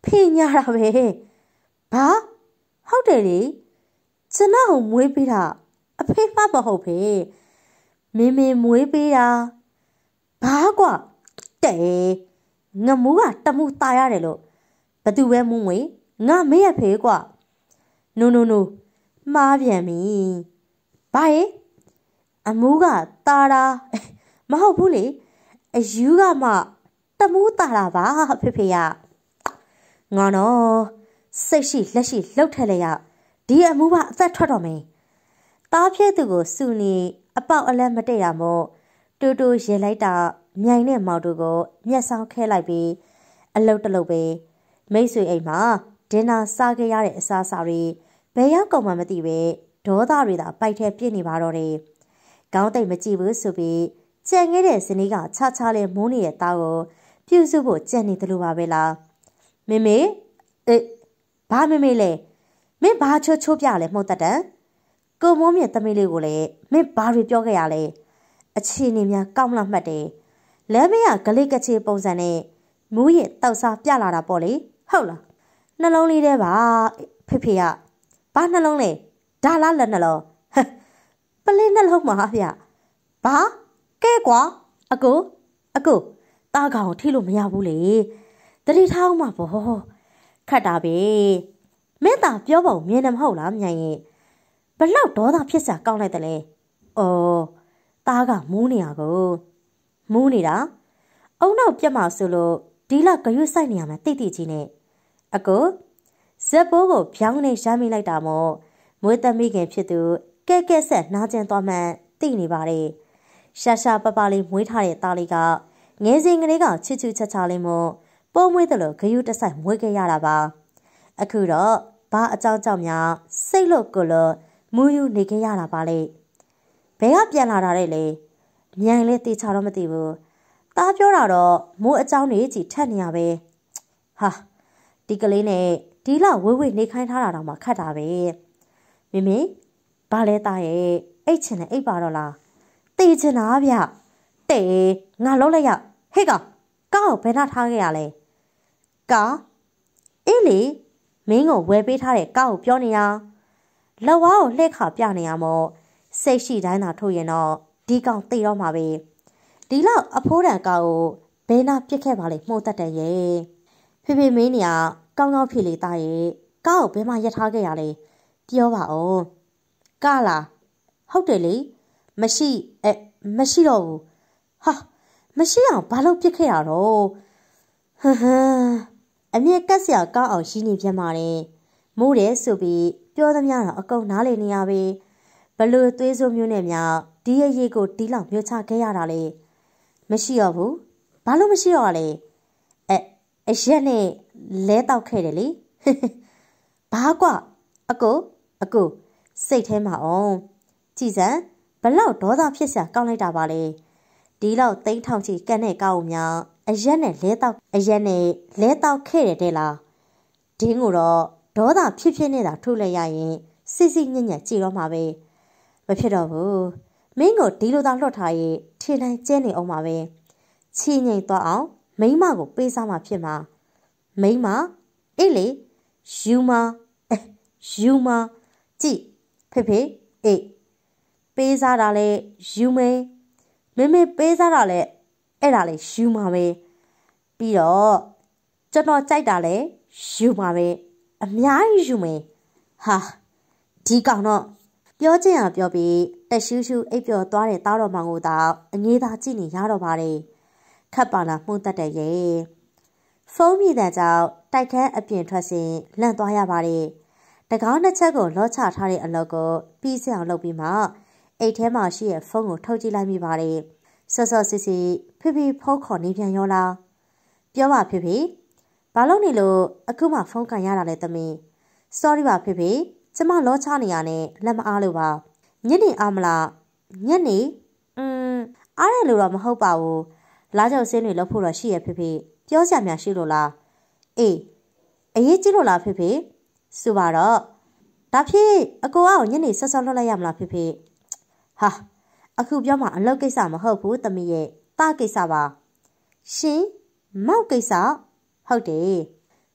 ဖေညာတာပဲဘာဟုတ်တယ်လေကျွန်တော်မွေးပေးတာအဖေမှမဟုတ်ပဲမင်းမင်းမွေးပေးတာဘာကွာတဲ့ငမူးကတမှုตายရတယ်လို့ဘသူပဲမူးမွေငါမေးရဖေကွာနိုးနိုးနိုးမှားပြန်ပြီဘာရဲ့အမူးကตาတာမဟုတ်ဘူးလေအယူကမှတမှုตาတာပါဖေဖေရငါတော့စိတ်ရှိလက်ရှိလှုပ်ထက်လိုက်ရဒီအမှုကအသက်ထွက်တော့မယ်တားဖြဲသူကိုစုနေအပေါက်အလက်မတည့်ရမို့တူတူရေလိုက်တာမြိုင်နဲ့မောင်တို့ကိုမျက်စောင်းခဲလိုက်ပြီးအလုတ်တလုတ်ပဲမိတ်ဆွေအိမ်မှာဒင်းနာစားခဲ့ရတဲ့အစားအစာတွေဘယ်ရောက်ကုန်မှမသိပဲဒေါသတွေသာပိုက်ထဲပြည့်နေပါတော့တယ်ခေါင်းတိတ်မကြည့်ဘူးဆိုပြီးကြံခဲ့တဲ့ဇနီးကခြားခြားလေးမိုးနေတဲ့သားကိုပြုစုဖို့ကြံနေတယ်လို့ပါပဲလားမေမေအေးဘာမေမေလဲမင်းဘာချိုးချိုးပြလဲမှုတ်တတ်တယ်ကိုမိုးမြင့်သမီးလေးကိုလည်းမင်းဘာတွေပြောခဲ့ရလဲအခြေအနေများကောင်းလာမှတ်တယ်လဲမင်းကဂလိကချေပုံစံနဲ့မူးရဲ့တောက်စားပြလာတာပေါ့လေဟုတ်လားနှလုံးလေးထဲပါဖေဖေကဘာနှလုံးလဲဒါလားလက်နှလုံးပလင်းနှလုံးမှာဗျဘာကဲကွာအကိုအကိုတားကောင်ထိလို့မရဘူးလေတတိထားအောင်မှာပေါ့ခတ်တာပဲမင်းသားပြောပုံမြင်တယ်မဟုတ်လားမြိုင်ရဲ့ဘလောက်ဒေါသဖြစ်စရာကောင်းလိုက်တယ်လေအော်တားကမူးနေရကိုမူးနေတာအုံနောက်ပြတ်မှဆိုလို့ဒီလောက်ဂရွတ်ဆိုင်နေရမှာတိတ်တိတ်ကြီးနဲ့အကိုဇက်ပိုးကိုဖြောင်းနေရမ်းမိလိုက်တာမို့မွေးသမီးခင်ဖြစ်သူကဲကဲဆက်နားကျင်သွားမှန်းသိနေပါတယ်ရှာရှာပပလေးမွေးထားတဲ့သားလေးကငယ်စဉ်ကလေးကချစ်ချူချာချာလေးမို့ပုံမွေးတယ်လို့ဂရွတ်တဆိုင်မွေးခဲ့ရတာပါအခုတော့ဘာအကြောင်းကြောင့်များစိတ်လို့ကိုလို့မူးယူနေခဲ့ရတာပါလေဘယ်ကပြန်လာတာလဲလေမြိုင်လေးတေချာတော့မသိဘူးတားပြောတာတော့မိုးအကြောင်းနေကြီးထက်နေရပဲဟာဒီကလေးနဲ့ဒီလောက်ဝေးဝေးနေခိုင်းထားတာတော့မှခတ်တာပဲမမေဘာလဲတားရဲ့အိတ်ချင်နဲ့အိတ်ပါတော့လားတေချင်တာဗျတေငါလုံးလိုက်ရဟေ့ကောင်ကောက်ဘယ်နှထားခဲ့ရလဲကာအေးလေမင်းကိုဝယ်ပေးထားတဲ့ကောက်ကိုပြောနေရလက်ဝါးကိုလှည့်ခါပြနေရမို့စိတ်ရှိတိုင်းသာထုတ်ရင်တော့ဒီကောင်သိတော့မှာပဲဒီလောက်အဖိုးတန်ကောက်ကိုဘယ်နာပြစ်ခဲ့ပါလိမ့်မှုတ်တတ်တယ်ရဲ့ဖေဖေမင်းနေကကောင်းကောင်းဖြေလေသားရဲ့ကောက်ကိုဘယ်မှာရထားခဲ့ရလဲပြောပါဦးကလားဟုတ်တယ်လေမရှိအဲမရှိတော့ဘူးဟာမရှိအောင်ဘာလို့ပြစ်ခဲ့ရတော့ဟမ်ဟမ်အမြဲကက်စရာကောင်းအောင်ရှိနေပြန်ပါတယ်မိုးတယ်ဆိုပြီးပြောသမျှတော့အကုန်နားလေနေရပဲဘလို့သွေးစိုးမျိုးနဲ့များဒီရရေကိုတီးလောက်မျိုးချခဲ့ရတာလေမရှိတော့ဘူးဘာလို့မရှိတော့လဲအဲအရက်နဲ့လဲတောက်ခဲ့တယ်လေဘာကွာအကိုအကိုစိတ်ထဲမှာအောင်ကြည်စံဘလောက်ဒေါသဖြစ်စရာကောင်းလိုက်တာပါလေဒီလောက်သိန်းထောင်ချီကန်တဲ့ကောက်အောင်များအရက်နဲ့လဲတောက်အရက်နဲ့လဲတောက်ခဲ့တယ်တဲ့လားဒင်းကိုတော့ဒေါသဖြစ်ဖြစ်နေတာထုတ်လိုက်ရရင်စိစိညံ့ညံ့ကြည်တော့မှာပဲမဖြစ်တော့ဘူးမင်းကိုဒီလိုသာလွှတ်ထားရင်ထင်တိုင်းကျဲနေအောင်ပါပဲချီငိမ့်သွားအောင်မိမကိုပေးစားမှဖြစ်မှာမိမအေးလေယူမယူမကြည့်ဖေဖေအေးပေးစားတာလေယူမေမမေပေးစားတာလေအဲ့ဒါလေယူမှာပဲပြီးတော့ကျွန်တော်ကြိုက်တာလေယူမှာပဲအများကြီးယူမယ်ဟာဒီကောင်တော့ပြောချင်အောင်ပြောပြီးတရှူးရှူးအိပ်ပျော်သွားတဲ့သားတော်မောင်ကိုတော့အငေးသားကြည့်နေရတော့ပါတယ်ခတ်ပါလာမှုတ်တတ်တဲ့ရဲ့ဖုန်းမြည်တဲ့ကြောင့်တိုက်ခန်းအပြင်ထွက်စဉ်လန့်သွားရပါတယ်တကောင်းတစ်ချက်ကိုလောချထားတဲ့အလုပ်ကိုပြီးစအောင်လုပ်ပြီးမှအိတ်ထဲမှာရှိတဲ့ဖုန်းကိုထုတ်ကြည့်လိုက်မိပါတယ်ဆော့ဆော့စစ်စစ်ဖိဖိဖုန်းခေါ်နေပြန်ရောလားပြောပါဖိဖိဘာလို့နေလို့အခုမှဖုန်းကန်ရတာလဲသမီး sorry ပါဖိဖိကျမလောချနေရနဲ့လက်မအားလို့ပါညနေအားမလားညနေอืมအားရလို့တော့မဟုတ်ပါဘူးလာကြောက်စင်းတွေလောက်ဖို့တော့ရှိရဖိဖိပြောစရာများရှိလို့လားအေးအရေးကြီးလို့လားဖိဖိဆိုပါတော့ဒါဖြစ်အကိုအောင်ညနေဆော့ဆော့လွှတ်လိုက်ရမလားဖိဖိဟာအခုပြောမှအလုပ်ကိစ္စမဟုတ်ဘူးသမီးရဲ့တာကိစ္စပါရှင်မောက်ကိစ္စဟုတ်တယ်ဖ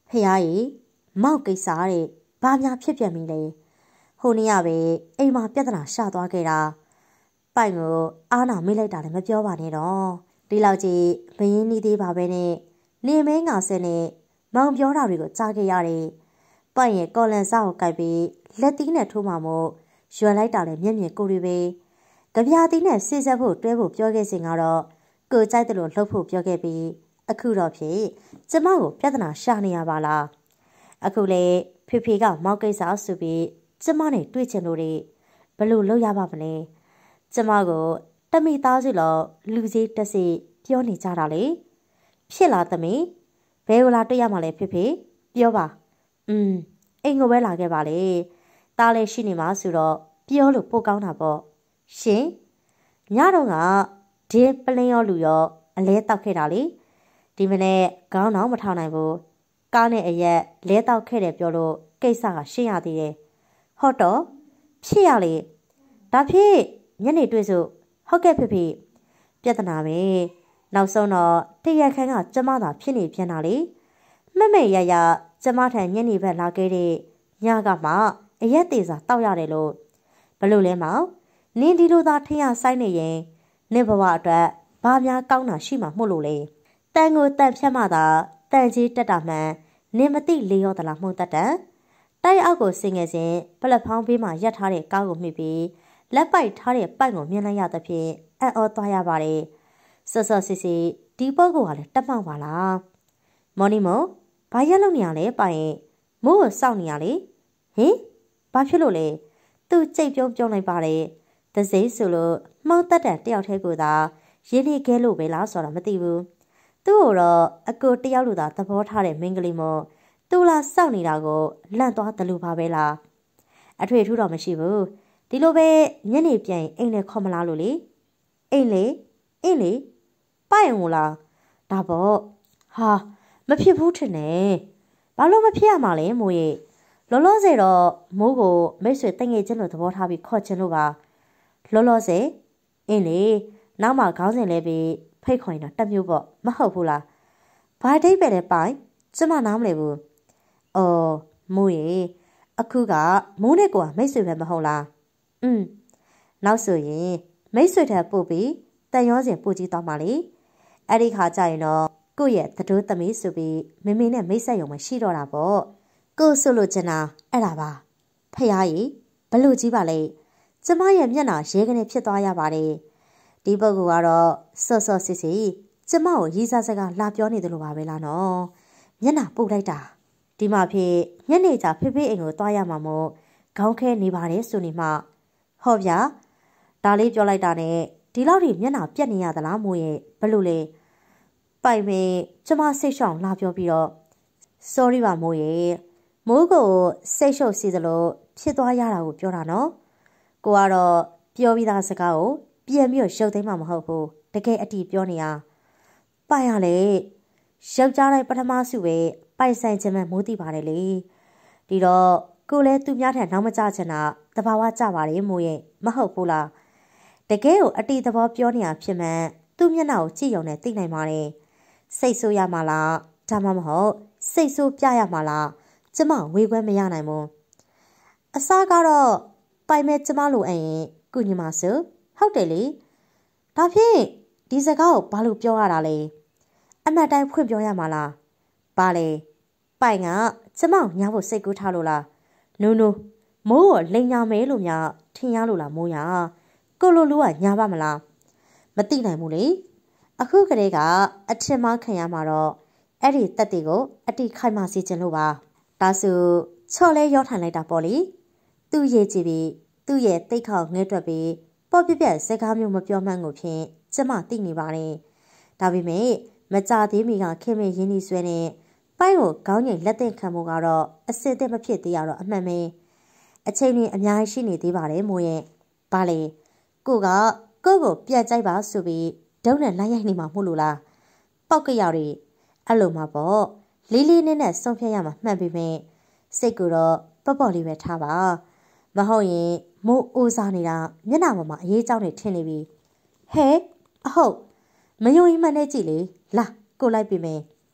ဖះကြီးမောက်ကိစ္စတဲ့ဘာများဖြစ်ပြန်ပြီလဲဟိုနေ့ကပဲအိမ်မှာပြဿနာရှာသွားခဲ့တာပိုင်ကိုအားနာမေးလိုက်တာလည်းမပြောပါနဲ့တော့ဒီလောက်ကြီးမရင်းနှီးသေးပါပဲနဲ့နေမဲငါဆဲနဲ့မောင်ပြောတာတွေကိုကြားခဲ့ရတယ်ပိုင်ရဲ့ကော်လန်စားကိုကိုက်ပြီးလက်သီးနဲ့ထိုးမှမို့ရွယ်လိုက်တာလည်းမျက်မြင်ကိုတွေပဲကြပြာသီးနဲ့ဆေးဆက်ဖို့တွဲဖို့ပြောခဲ့စဉ်ကတော့ကိုကြိုက်တယ်လို့လှုပ်ဖို့ပြောခဲ့ပြီးအခုတော့ဖြစ်ကျမကိုပြဿနာရှာနေရပါလားအခုလေဖေဖေကမောက်ကိစ္စဆိုပြီးကျမနဲ့တွေ့ချင်လို့ဘယ်လိုလုပ်ရပါမလဲကျမကိုတမိသားစုလောက်လူစည်းတက်စီပြောနေကြတာလေဖြစ်လားသမီးဘယ်လိုလာတွေ့ရမှာလဲဖေဖေပြောပါอืมအိမ်ကိုပဲလာခဲ့ပါလေตาလည်းရှိနေမှာဆိုတော့ပြောလို့ပိုကောင်းတာပေါ့ရှင်ညတော့ကဒီပလင်းရောလူရောအလဲတောက်ခဲ့တာလေဒီမနေ့ခေါင်းတော့မထောင်နိုင်ဘူးကားနဲ့အရက်လဲတောက်ခဲ့တယ်ပြောလို့ကိစ္စကရှင်းရသေးတယ်ဟုတ်တော့ဖြစ်ရလေဒါဖြစ်ညနေတွေ့စို့ဟုတ်ကဲ့ဖေဖေပြဿနာပဲနောက်ဆုံးတော့တရက်ခန်းကကျမသာဖြစ်နေပြန်တာလေမမေရရကျမထံညနေဘက်လာခဲ့တဲ့ညကမှအရက်သေးစာတောက်ရတယ်လို့ဘလို့လဲမောင်နင်းဒီလိုသာထင်ရဆိုင်နေရင်နင့်ဘဝအတွက်ဘာများကောင်းတာရှိမှာမှုလို့လေတန်ကိုတန်ဖြတ်မှသာတန်ကြီးတက်တာမှန်နင်မသိလေရောသလားမှုတတ်တန်တိုက်အောက်ကိုဆင်းငယ်စဉ်ပလက်ဖောင်းဘေးမှာရပ်ထားတဲ့ကားကိုမှီပြီးလက်ပိုက်ထားတဲ့ပိုက်ကိုမြင်လိုက်ရသဖြင့်အံ့ဩသွားရပါတယ်ဆော့ဆော့စီစီဒီပုတ်ကလည်းတက်မှောက်ပါလားမော်နီမို့ဘာရက်လုံးနေရလဲပိုင်မိုးကိုစောင့်နေရလေဟင်ဘာဖြစ်လို့လဲသူကြိတ်ပြုံးပြုံးလိုက်ပါတယ်သစိဆိုလို့မှုံတက်တဲ့တယောက်တည်းကိုသာရင်းနှီးခဲလို့ပဲလားဆိုတော့မသိဘူးသူ့ကိုတော့အကိုတယောက်လိုသာသဘောထားတဲ့မင်းကလေးမို့သူလာစောင့်နေတာကိုလန့်သွားတယ်လို့ပါပဲလားအထွေထူးတော့မရှိဘူးဒီလိုပဲညနေပြန်အိမ်နဲ့ခေါ်မလားလို့လေအိမ်လေအိမ်လေပိုင်ဝင်လားဒါပေါ့ဟာမဖြစ်ဘူးထင်တယ်ဘာလို့မဖြစ်ရမှာလဲမိုးရဲ့လောလောဆယ်တော့မိုးကိုမိတ်ဆွေတငယ်ချင်းလိုသဘောထားပြီးခေါ်ချင်လို့ပါလောလောဆယ်အင်းလေနောက်မှခေါင်းစဉ်လဲပြီးဖိတ်ခေါ်ရင်တော့တက်မျိုးပေါ့မဟုတ်ဘူးလားဘာတိတ်ပဲလဲပိုင်ကျမနားမလဲဘူးအော်မိုးရဲ့အခုကမိုးနဲ့ကိုကမိတ်ဆွေပဲမဟုတ်လားอืมနောက်ဆိုရင်မိတ်ဆွေထပ်ပို့ပြီးတန်ရောစင်ပို့ကြည့်တော့မှလေအဲ့ဒီခါကျရင်တော့ကိုယ့်ရဲ့သတို့သမီးဆိုပြီးမမေနဲ့မိတ်ဆက်ရုံမရှိတော့တာပေါ့ကိုဆိုလို့ချင်တာအဲ့ဒါပါဖះကြီးဘလို့ကြီးပါလေကျမရဲ့မျက်နှာရဲကနေဖြစ်သွားရပါတယ်ဒီပုဂ္ဂိုလ်ကတော့ဆော့ဆော့စစ်စစ်ကျမကိုရီးစားစကားလာပြောနေတယ်လို့ပါပဲလားနော်မျက်နှာပုတ်လိုက်တာဒီမှာဖြစ်ညနေကျဖေဖေအိမ်ကိုသွားရမှာမို့ခေါင်းခဲနေပါတယ်ဆိုနေမှဟောဗျာဒါလေးပြောလိုက်တာနဲ့ဒီလောက်ထိမျက်နှာပြက်နေရသလားမို့ရဲ့ဘလို့လဲပိုင်မေကျမစိတ်ရှောင်လာပြောပြီးတော့ sorry ပါမိုးရဲ့မိုးကိုစိတ်ရှုပ်စီသလိုဖြစ်သွားရတာကိုပြောတာနော်ကိုကတော့ပြောပြီးသားစကားကိုပြန်ပြီးရုပ်သိမ်းမှမဟုတ်ဘူးတကယ်အတီးပြောနေရပိုင်ရလေယောက်ျားတိုင်းပထမစုပဲပိုင်ဆိုင်ခြင်းမှမိုးသိပါတယ်လေဒီတော့ကိုလည်းသူများထက်နောက်မကျချင်တာတဘာဝကြပါတယ်မိုးရဲ့မဟုတ်ဘူးလားတကယ်ကိုအတီးသဘောပြောနေရဖြစ်မှန်သူ့မျက်နှာကိုကြည့်ရုံနဲ့သိနိုင်ပါတယ်စိတ်ဆိုးရမှာလားဒါမှမဟုတ်စိတ်ဆိုးပြရမှာလားကျမဝေခွဲမရနိုင်ဘူးအစားကတော့ပိုင်မဲ့ကျမလိုအရင်ကုညီမစုဟုတ်တယ်လေဒါဖြင့်ဒီစကားကိုဘာလို့ပြောရတာလဲအမှတ်တိုင်းဖွင့်ပြောရမှာလားဘာလဲပိုင်ကကျမညာဖို့စိတ်ကူးထားလို့လားနိုးနိုးမိုးကိုလိန်ညာမဲလို့များထင်ရလို့လားမိုးရကိုလိုလူကညာပါမလားမသိနိုင်ဘူးလေအခုကလေးကအထင်မှခံရမှာတော့အဲ့ဒီတက်တီကိုအတိခိုင်မှစီခြင်းလို့ပါဒါဆိုချော်လဲရောထိုင်လိုက်တာပေါ့လေသူ့ရဲ့ကြည့်ပြီးသူ့ရဲ့တိတ်ခေါငဲတွက်ပြီးပေါ့ပြပြစကားမျိုးမပြောမှန်းကိုဖြင့်ကျမသိနေပါတယ်ဒါပေမဲ့မကြသေးမီကခင်မင်းရင်းနှီးဆွဲနဲ့ပိုက်ကိုခေါင်းငိတ်လက်သင့်ခံမှုကတော့အစစ်အသက်မဖြစ်သေးရတော့အမှန်ပဲအချိန်ကြီးအများကြီးရှိနေသေးပါတယ်မိုးရဲ့ဘာလဲကိုကကိုကိုပြတ်ကြိုက်ပါဆိုပြီးဒုံနဲ့လိုက်ရိုက်နေမှာမို့လို့လားပေါက်ကရောက်ရီအဲ့လိုမှပေါ့လေးလေးနည်းနဲ့ဆုံးဖြတ်ရမှာမှန်ပြီမဲ့စိတ်ကူတော့ပေါ့ပေါ့လေးပဲထားပါမဟုတ်ရင်မိုးအိုးစားနေတာမျက်နှာပေါ်မှာအရေးကြောင်းနေထင်နေပြီဟဲအဟုတ်မယုံရင်မှန်နေကြည့်လေလာကိုလိုက်ပြီမယ်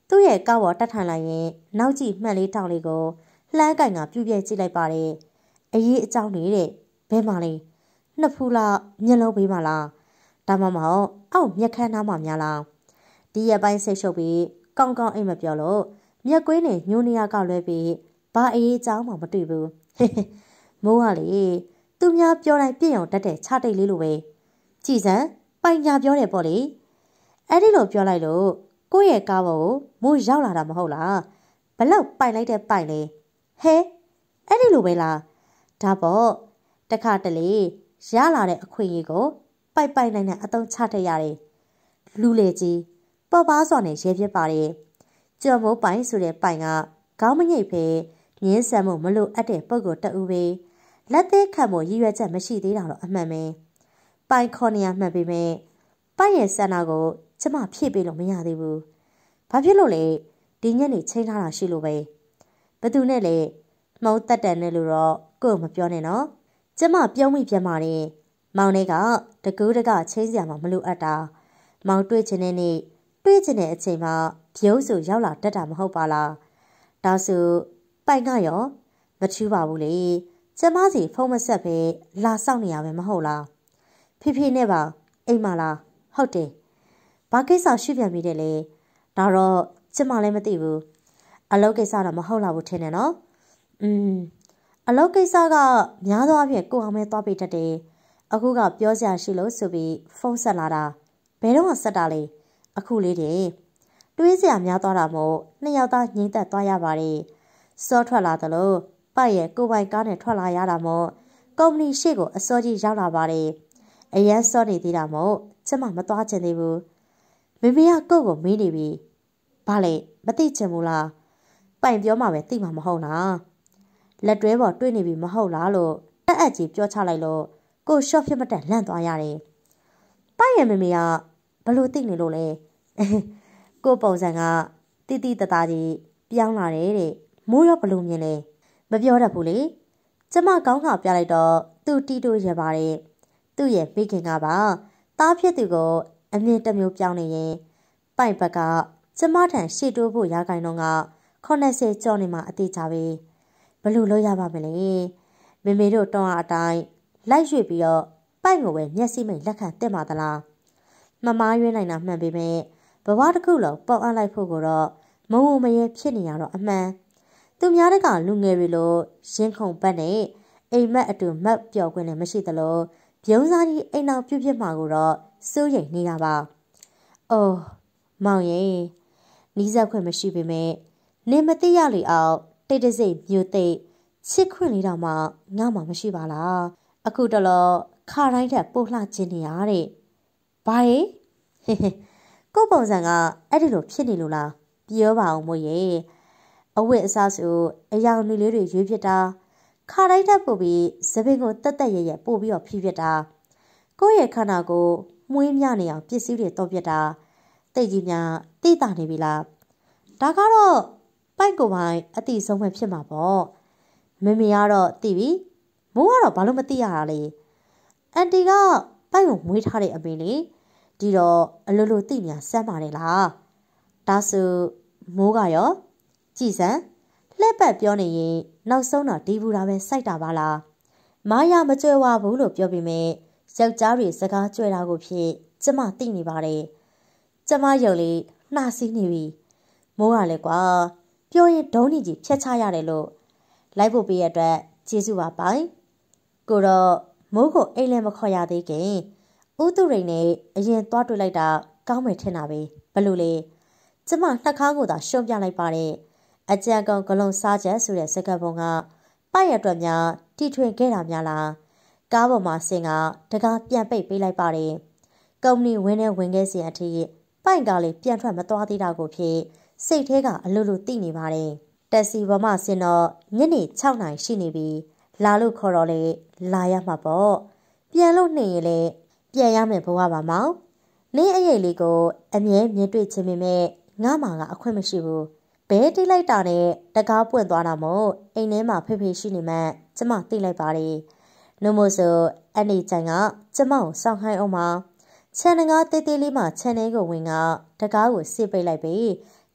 သူ့ရဲ့ကားပေါ်တက်ထိုင်လိုက်ရင်နောက်ကြည့်မှန်လေးတောင်းလေးကိုလှမ်းကင်ကပြူပြဲကြည့်လိုက်ပါတယ်အရေးအကြောင်းနေတဲ့ဘဲမလေးနှစ်ဖူးလားမျက်လုံးပေးမလားဒါမှမဟုတ်အောက်မျက်ခမ်းနားမှများလားဒီရက်ပိုင်းဆိတ်ရှုပ်ပြီးကောင်းကောင်းအိမ်မပြောလို့မျက်ကွင်းနဲ့ညိုနေရကလွဲပြီးဘာအရေးအကြောင်းမှမတွေ့ဘူးမိုးကလေသူများပြောတိုင်းပြည့်အောင်တက်တဲ့ခြားတိတ်လေးလိုပဲကြည်စံပိုင်ညာပြောတယ်ပေါ့လေအဲ့ဒီလိုပြောလိုက်လို့ကိုယ့်ရဲ့ကားပေါ်ကိုမိုးရောက်လာတာမဟုတ်လားဘလောက်ပိုင်လိုက်တဲ့ပိုင်လေဟဲအဲ့ဒီလိုပဲလားဒါပေါ့တခါတလေရလာတဲ့အခွင့်အရေးကိုပိုက်ပိုက်နိုင်တဲ့အသုံးချတတ်ရတယ်လူလေကြီးပေါ်ပါစွာနဲ့ရဲပြစ်ပါတယ်ကျော်မိုးပိုင်ဆိုတဲ့ပိုင်ကခေါင်းမငိတ်ဖဲငင်းဆန်မှုမလို့အပ်တဲ့ပုဂ္ဂိုလ်တအူပဲလက်သေးခံမှုရည်ရွယ်ချက်မရှိသေးတာတော့အမှန်ပဲပိုင်ခေါ်နေရမှတ်ပေမဲ့ပိုင်ရဲ့ဆန္ဒကိုကျမဖြည့်ပေးလို့မရသေးဘူးဘာဖြစ်လို့လဲဒီညနေချိန်ထားတာရှိလို့ပဲဘသူနဲ့လဲမောင်တက်တန်နဲ့လို့တော့ကို့မပြောနဲ့နော်ကျမပြုံးမိပြန်ပါတယ်မောင်လေးကတကူးတကချင်းစရာမှမလိုအပ်တာမောင်တွေ့ချင်တဲ့နေ့တွေ့ချင်တဲ့အချိန်မှာဖြိုးစုရောက်လာတတ်တာမဟုတ်ပါလားဒါဆိုပိုင်ကရောမထူးပါဘူးလေကျမစီဖုန်းမဆက်ပဲလာစောင့်နေရပဲမဟုတ်လားဖေဖေနဲ့ပါအိမ်မလားဟုတ်တယ်ဘာကိစ္စရှိပြန်ပြီတဲ့လေဒါတော့ကျမလည်းမသိဘူးအလုပ်ကိစ္စတော့မဟုတ်လာဘူးထင်တယ်နော်อืมအလုပ်ကိစ္စကများသောအားဖြင့်ကိုအောင်မဲသွားပေးတတ်တယ်အခုကပြောစရာရှိလို့ဆိုပြီးဖုန်းဆက်လာတာဘယ်တော့မှဆက်တာလဲအခုလေးတင်တွေးစရာများသွားတာမို့နှစ်ယောက်သားငိမ့်သက်သွားရပါတယ်စောထွက်လာသလိုပတ်ရဲ့ကိုပိုင်ကားနဲ့ထွက်လာရတာမို့ကုမ္ပဏီရှေ့ကိုအစောကြီးရောက်လာပါတယ်အရန်စောနေသေးတာမို့ကျမမသွားချင်သေးဘူးမေမေကကို့ကိုမေးနေပြီဘာလဲမသိချင်ဘူးလားပိုင်ပြောမှပဲသိမှာမဟုတ်လားလက်တွဲပေါ်တွေ့နေပြီမဟုတ်လားလို့တက်အပ်ကြီးပြောချလိုက်လို့ကိုရှော့ဖြစ်မတက်လန့်သွားရတယ်ပိုင်ရဲ့မေမေကဘလို့သိနေလို့လဲကိုပုံစံကတိတိတသားကြီးပြောင်းလာတယ်တဲ့မိုးရောဘလို့မြင်လဲမပြောတတ်ဘူးလေကျမကောင်းခါပြလိုက်တော့သူ့တီတိုရပါတယ်သူ့ရဲ့မိခင်ကပါတားဖြစ်သူကိုအမြင်တစ်မျိုးပြောင်းနေရင်ပိုင်ဘက်ကကျမထံရှေ့တိုးဖို့ရာခိုင်တော့ကခုနှစ်ဆယ်ကျော်နေမှအသေးချပဲဘလို့လို့ရပါမလဲမေမေတို့တောင်းအတိုင်းလိုက်ရွေ့ပြီးတော့ပိုင်ကိုပဲမျက်စိမိတ်လက်ခံတက်ပါသလားမမားရွေးနိုင်တာမှန်ပေမဲ့ဘဝတစ်ခုလုံးပေါက်အပ်လိုက်ဖို့ကိုတော့မုံမရဲဖြစ်နေရတော့အမှန်သူများတကလူငယ်တွေလိုရင်းခုန်ပတ်နဲ့အိမ်မက်အတူမက်ပျော်ခွင့်လည်းမရှိသလိုပြုံးစားကြီးအိမ်နောက်ပြုတ်ပြစ်မှာကိုတော့စိုးရိမ်နေတာပါ။အိုးမောင်ရင်နီးစပ်ခွင့်မရှိပေမဲ့နေမသိရလေအောင်တိတ်တဆိတ်မြို့သိပ်ချစ်ခွင့်လေးတော့မှငါမှမရှိပါလား။အခုတလောခါတိုင်းထက်ပို့လှခြင်းနေရတဲ့။ဘာရဲ့ကိုပုံစံကအဲ့ဒီလိုဖြစ်နေလို့လားပြောပါအောင်မို့ရဲ့အဝတ်အစားဆိုအယောင်နွေလေးတွေရွေးဖြစ်တာခါတိုင်းတက်ပို့ပြီးသပင်ကိုတက်တက်ရရပို့ပြီးတော့ဖြီးဖြစ်တာကိုယ့်ရဲ့ခန္ဓာကိုမွေးမြနေအောင်ပစ္စည်းတွေတော့ပြတာတိတ်ကြီးများတိတာနေပြီလားဒါကတော့ပိုက်ကိုပိုင်အတိဆုံးပဲဖြစ်မှာပေါ့မမေကတော့သိပြီမိုးကတော့ဘာလို့မသိရတာလဲအန်တီကပိုက်ကိုမွေးထားတဲ့အမေလေဒီတော့အလိုလိုသိညာစမ်းပါတယ်လားဒါဆိုမိုးကရောကြည်စံလှက်ပတ်ပြောနေရင်နောက်ဆုံးတော့ဒီဘူးတာပဲစိုက်တာပါလားမာယာမကြွယ်ဝဘူးလို့ပြောပြီးမြဲယောက်ျားတွေစကားကြွယ်တာကိုဖြစ်ကျမသိနေပါတယ်ကျမယုံလေးနှာစီးနေပြီမိုးကလည်းကွာပြောရင်ဒုံးနေကြီးဖြတ်ချရတယ်လို့လိုက်ဖို့ပေးရတဲ့ကျေးဇူးပါပိုင်ကိုတော့မိုးကိုအိမ်လည်းမခေါ်ရသေးခင်ဦးသူရိန်နဲ့အရင်သွားတွေ့လိုက်တာကောင်းမယ်ထင်တာပဲဘလို့လဲကျမနှက်ခါကိုသာရှုံးပြလိုက်ပါတယ်အကြံကောင်ဂလုံးစားချက်ဆိုတဲ့စကားပုံကပိုက်ရအတွက်များတီထွင်ခဲ့တာများလားကားပေါ်မှာဆင်ကတကားပြန်ပိတ်ပေးလိုက်ပါတယ်ကုမ္ပဏီဝင်းနဲ့ဝင်ခဲ့စဉ်အထိပိုက်ကလေးပြန်ထွက်မသွားသေးတာကိုဖြစ်စိတ်ထဲကအလိုလိုသိနေပါတယ်တက်စီပေါ်မှာဆင်တော့ညနေ၆နာရီရှိနေပြီလာလို့ခေါ်တော့လေလာရမှာပေါ့ပြန်လို့နှင်ရင်လေပြန်ရမယ်ဘဝပါမောင်နင်းအရေးလေးကိုအမြဲမြင်တွေ့ချင်းပေမဲ့ငါမှကအခွင့်မရှိဘူးဘဲတိလိုက်တာနဲ့တကားပွင့်သွားတာမို့အိမ်ထဲမှာဖေဖေရှိနေမှကျမသိလိုက်ပါတယ်နှုတ်မို့ဆိုအဲ့ဒီကျန်ကကျမကိုစောင့်ခိုင်းအောင်ပါချန်နငါတေးသေးလေးမှချန်နေကိုဝင်ကတကားကိုစစ်ပိတ်လိုက်ပြီးခ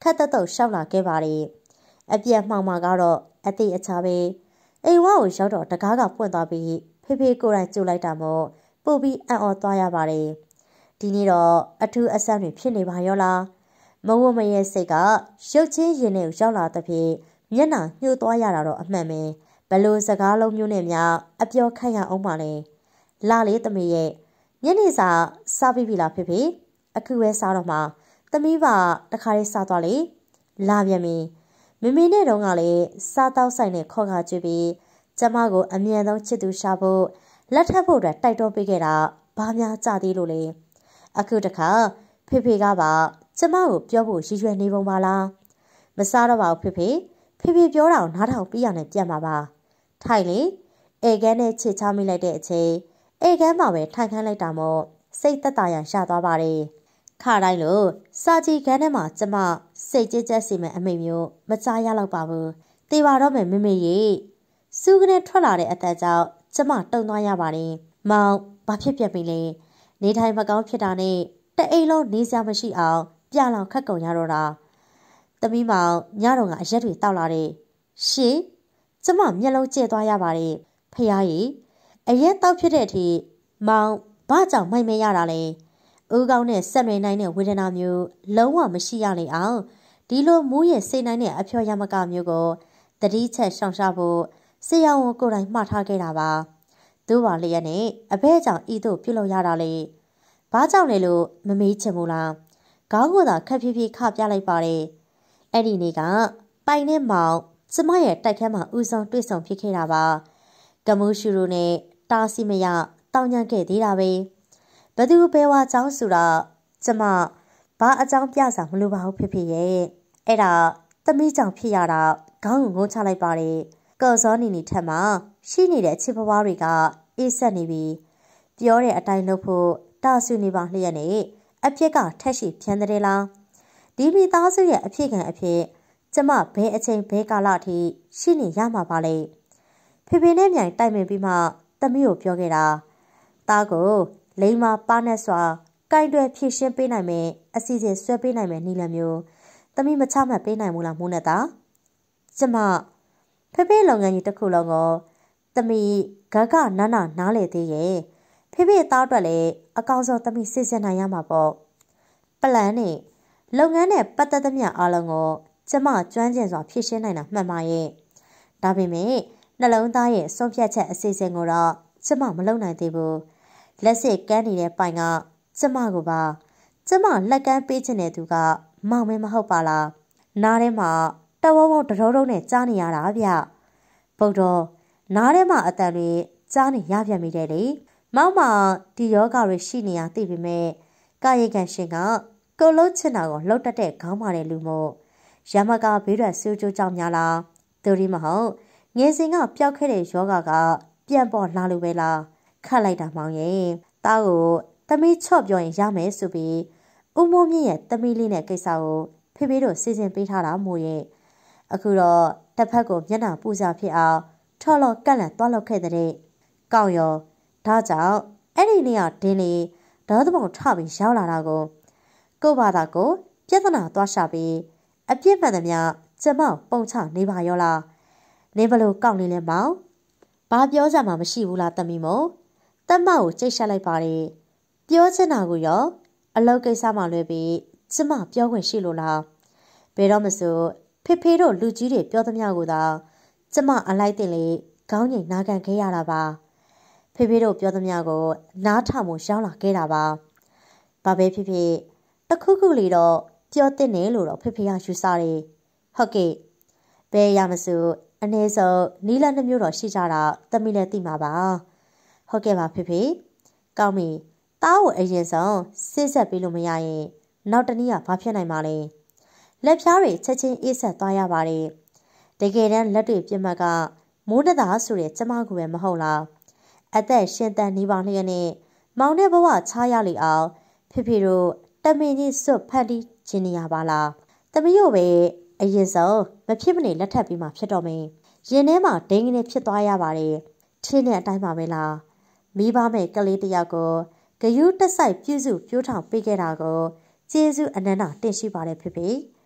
တ်တက်တော့ရှောက်လာခဲ့ပါတယ်အပြက်မှောင်မှာကတော့အသေးအချာပဲအိမ်ဝါကိုရောက်တော့တကားကပွင့်သွားပြီးဖေဖေကိုယ်တိုင်ကြိုလိုက်တာမို့ပို့ပြီးအံ့ဩသွားရပါတယ်ဒီနေ့တော့အထူးအဆန်းတွေဖြစ်နေပါရောလားမဝမရဲ့စိတ်ကရုပ်ချင်းရင်နဲ့ရောက်လာတဲ့ဖြင့်မျက်နှာညှို့သွားရတာတော့အမှန်ပဲဘလို့စကားလုံးမျိုးနဲ့များအပြောခိုက်ရအောင်ပါလေလာလေသမီးရဲ့ညနေစာစားပြီးပြီလားဖေဖေအခုပဲစားတော့မှသမီးပါတခါလေးစားသွားလေလာပြန်ပြီမမေနဲ့တော့ကလည်းစားတောက်ဆိုင်နဲ့ခေါ်ခါကျွေးပြီးကျမကိုအမြန်ဆုံးချစ်သူရှာဖို့လက်ထပ်ဖို့အတွက်တိုက်တွန်းပေးခဲ့တာဘာများကြသေးလို့လဲအခုတခါဖေဖေကပါကျမကိုပြောဖို့ရည်ရွယ်နေပုံပါလားမစားတော့ပါဘူးဖေဖေဖေဖေပြောတာကိုနားထောင်ပြီးရနဲ့ပြန်ပါပါထိုင်လေဧကန်းနဲ့ချစ်ချမိလိုက်တဲ့အချိန်ဧကန်းမှာပဲထိုင်ခိုင်းလိုက်တာမို့စိတ်သက်သာရန်ရသွားပါတယ်ခါတိုင်းလို့စာကြည့်ခန်းထဲမှာကျမစိတ်ကြက်ကြက်စီမဲ့အမိတ်မျိုးမကြားရတော့ပါဘူးတေပါတော့မယ်မမေရေစူးကနေထွက်လာတဲ့အသက်ကြောင့်ကျမတုံသွားရပါတယ်မောင်ဘာဖြစ်ပြပြီလဲနေထိုင်မကောင်းဖြစ်တာနဲ့တအိမ်လုံးနေစရာမရှိအောင်ပြလောင်ခက်ကုန်ရတော့တာသမီးမောင်ညတော့ကအရက်တွေတောက်လာတယ်ရှင်ကျမမျက်လုံးကျဲသွားရပါတယ်ဖះကြီးအရက်တောက်ဖြစ်တဲ့အထိမောင်ဘာကြောင့်မိုက်မဲရတာလဲဦးကောင်းနဲ့ဆက်နွယ်နိုင်တဲ့ဝေဒနာမျိုးလုံးဝမရှိရလေအောင်ဒီလိုမူးရဲ့စိတ်နိုင်တဲ့အဖျော်ရမကမျိုးကိုတတိချက်ရှောင်ရှားဖို့ဆရာဝန်ကိုယ်တိုင်မှားထားခဲ့တာပါသူ့ပါလျက်နဲ့အဘဲကြောင့်ဤသို့ပြုလုပ်ရတာလေဘာကြောင့်လဲလို့မမေးချင်ဘူးလားခေါင်းကိုသာခက်ဖြည်းဖြည်းခပြလိုက်ပါတယ်အဲ့ဒီနေ့ကပိုင်နဲ့မောင်ကျမရဲ့တိုက်ခန်းမှာဦးဆုံးတွေ့ဆုံဖြစ်ခဲ့တာပါကမူးရှူရိုနဲ့တားစီမရတောင်းညံ့ခဲ့သေးတာပဲဘသူဘဲဝါအကြောင်းဆိုတာကျမဘာအကြောင်းပြစာမလိုပါဘူးဖြစ်ဖြစ်ရဲ့အဲ့ဒါသမီးကြောင့်ဖြစ်ရတာခေါင်းကိုငုံချလိုက်ပါတယ်ကော်စောနီနီထက်မှာရှိနေတဲ့ချစ်ဖွားတွေကအေးဆက်နေပြီပြောတဲ့အတိုင်းလုပ်ဖို့တာဆူနေပါလျက်နဲ့အဖြစ်ကထက်ရှိဖြန်းတဲ့လားဒီမိသားစုရဲ့အဖြစ်ခံအဖြစ်ကျမဘဲအချိန်ဘဲကာလအထိရှိနေရမှာပါလေဖေဖေနဲ့မြိုင်တိုက်မြင်ပြီးမှသမီးကိုပြောခဲ့တာသားကိုလိမ္မာပါနဲ့စွာကိုင်တွယ်ဖြည့်ရှင်းပေးနိုင်မယ်အစီအစဉ်ဆွဲပေးနိုင်မယ်နီလမျိုးသမီးမချမှတ်ပေးနိုင်ဘူးလားမိုးနဲ့သားကျမဖေဖေလုပ်ငန်းကြီးတစ်ခုလုံးကိုသမီးဂဂနာနာနားလေသေးရဲ့ဖေဖေသားအတွက်လည်းအကောင်းဆုံးသမီးစစ်စစ်နိုင်ရမှာပေါ့ပလန်နဲ့လုပ်ငန်းနဲ့ပတ်သက်သမျှအားလုံးကိုကျမကျွမ်းကျင်စွာဖြည့်ရှင်းနိုင်တာမှန်ပါရဲ့ဒါပေမဲ့နှလုံးသားရဲ့ဆုံးဖြတ်ချက်အစီအစဉ်ကိုတော့ကျမမလုပ်နိုင်သေးဘူးလက်စစ်ကမ်းနေတဲ့ပိုင်ကကျမကိုပါကျမလက်ကမ်းပေးချင်တဲ့သူကမောင်မဲမဟုတ်ပါလားနားထဲမှာတဝုံဝုံတရောတုံးနဲ့ကြားနေရတာဗျဗုဒ္ဓနားထဲမှာအတန်တွေကြားနေရပြန်ပြီတဲ့လေမောင်မဒီယောဂတွေရှိနေရသိပေမဲ့ကာယကံရှင်ကကိုလုံးချင်တာကိုလှုပ်တတ်တဲ့ခေါင်းမာတဲ့လူမို့ရမကဘေးရဆူးကျိုးကြောင့်များလားသူဒီမဟုတ်ငယ်စဉ်ကပျောက်ခဲ့တဲ့ယောဂကပြန်ပေါ်လာလို့ပဲလားခတ်လိုက်တာမောင်ရဲ့တားကိုသမီးချော့ပြောရင်ရမယ်ဆိုပြီးဦးမိုးမြင့်ရဲ့သမီးလေးနဲ့ကိစ္စကိုဖေဖေတို့စီစဉ်ပေးထားတာမို့ရဲ့အခုတော့တစ်ဖက်ကိုမျက်နှာပူစာဖြစ်အောင်ထော်လော်ကန့်လန့်သွားလောက်ခဲ့တဲ့ကောက်ရောဒါကြောင့်အဲ့ဒီနေ့ကဒင်းလေးဒေါသမောင်ထပြီးရောက်လာတာကိုကို့ဘာသာကိုပြဿနာသွားရှာပြီးအပြစ်မှန်သမျှကျမပုံချနေပါရောလားနေဘလို့ကောက်နေလဲမောင်ဘာပြောကြမှာမရှိဘူးလားတမီမို့တမကိုကြိတ်ရှက်လိုက်ပါတယ်ပြောချင်တာကိုရောအလောက်ကိစ္စမှလွဲပြီးကျမပြောခွင့်ရှိလို့လားဘယ်တော့မဆိုဖေဖေတို့လူကြီးတွေပြောသမျှကိုသာကျမအလိုက်တင်လေခေါင်းငိမ်နာခံခဲ့ရတာပါဖေဖေတို့ပြောသမျှကိုနားထောင်မှုရောက်လာခဲ့တာပါဘာပဲဖြစ်ဖြစ်တခုခုလေးတော့ပြောတဲ့နေလို့တော့ဖေဖေကယူဆတယ်ဟုတ်ကဲ့ဘယ်ရမစို့အနည်းဆုံးနီလာနှမျိုးတော့ရှိကြတာတမီလည်းသိမှာပါဟုတ်ကဲ့ပါဖေဖေကောင်းပြီတားကိုအရင်ဆုံးစစ်ဆက်ပြီးလို့မရရင်နောက်တနည်းကဘာဖြစ်နိုင်မှာလဲလက်ဖြားတွေချက်ချင်းအေးဆက်သွားရပါတယ်တကယ်တမ်းလက်တွေပြတ်မှတ်ကမိုးနသားဆိုတဲ့ကျမကိုပဲမဟုတ်လားအသက်ရှင်တန်နေပါလျက်နဲ့မောင်တဲ့ဘဝချားရလေအောင်ဖေဖေတို့တမင်ကြီးစွတ်ဖတ်တီးခြင်းနေရပါလားတမီးတို့ပဲအရင်ဆုံးမဖြစ်မနေလက်ထပ်ပြီးမှဖြစ်တော့မယ်ရင်ထဲမှာဒိန်းကနေဖြစ်သွားရပါတယ်ထင်းတဲ့အတိုင်းပါပဲလားမိဘမဲ့ကလေးတယောက်ကိုဂယုတက်ဆိုင်ပြုစုပြိုးထောင်ပေးခဲ့တာကိုကျေးဇူးအနန္တတင်ရှိပါတယ်ဖေဖေ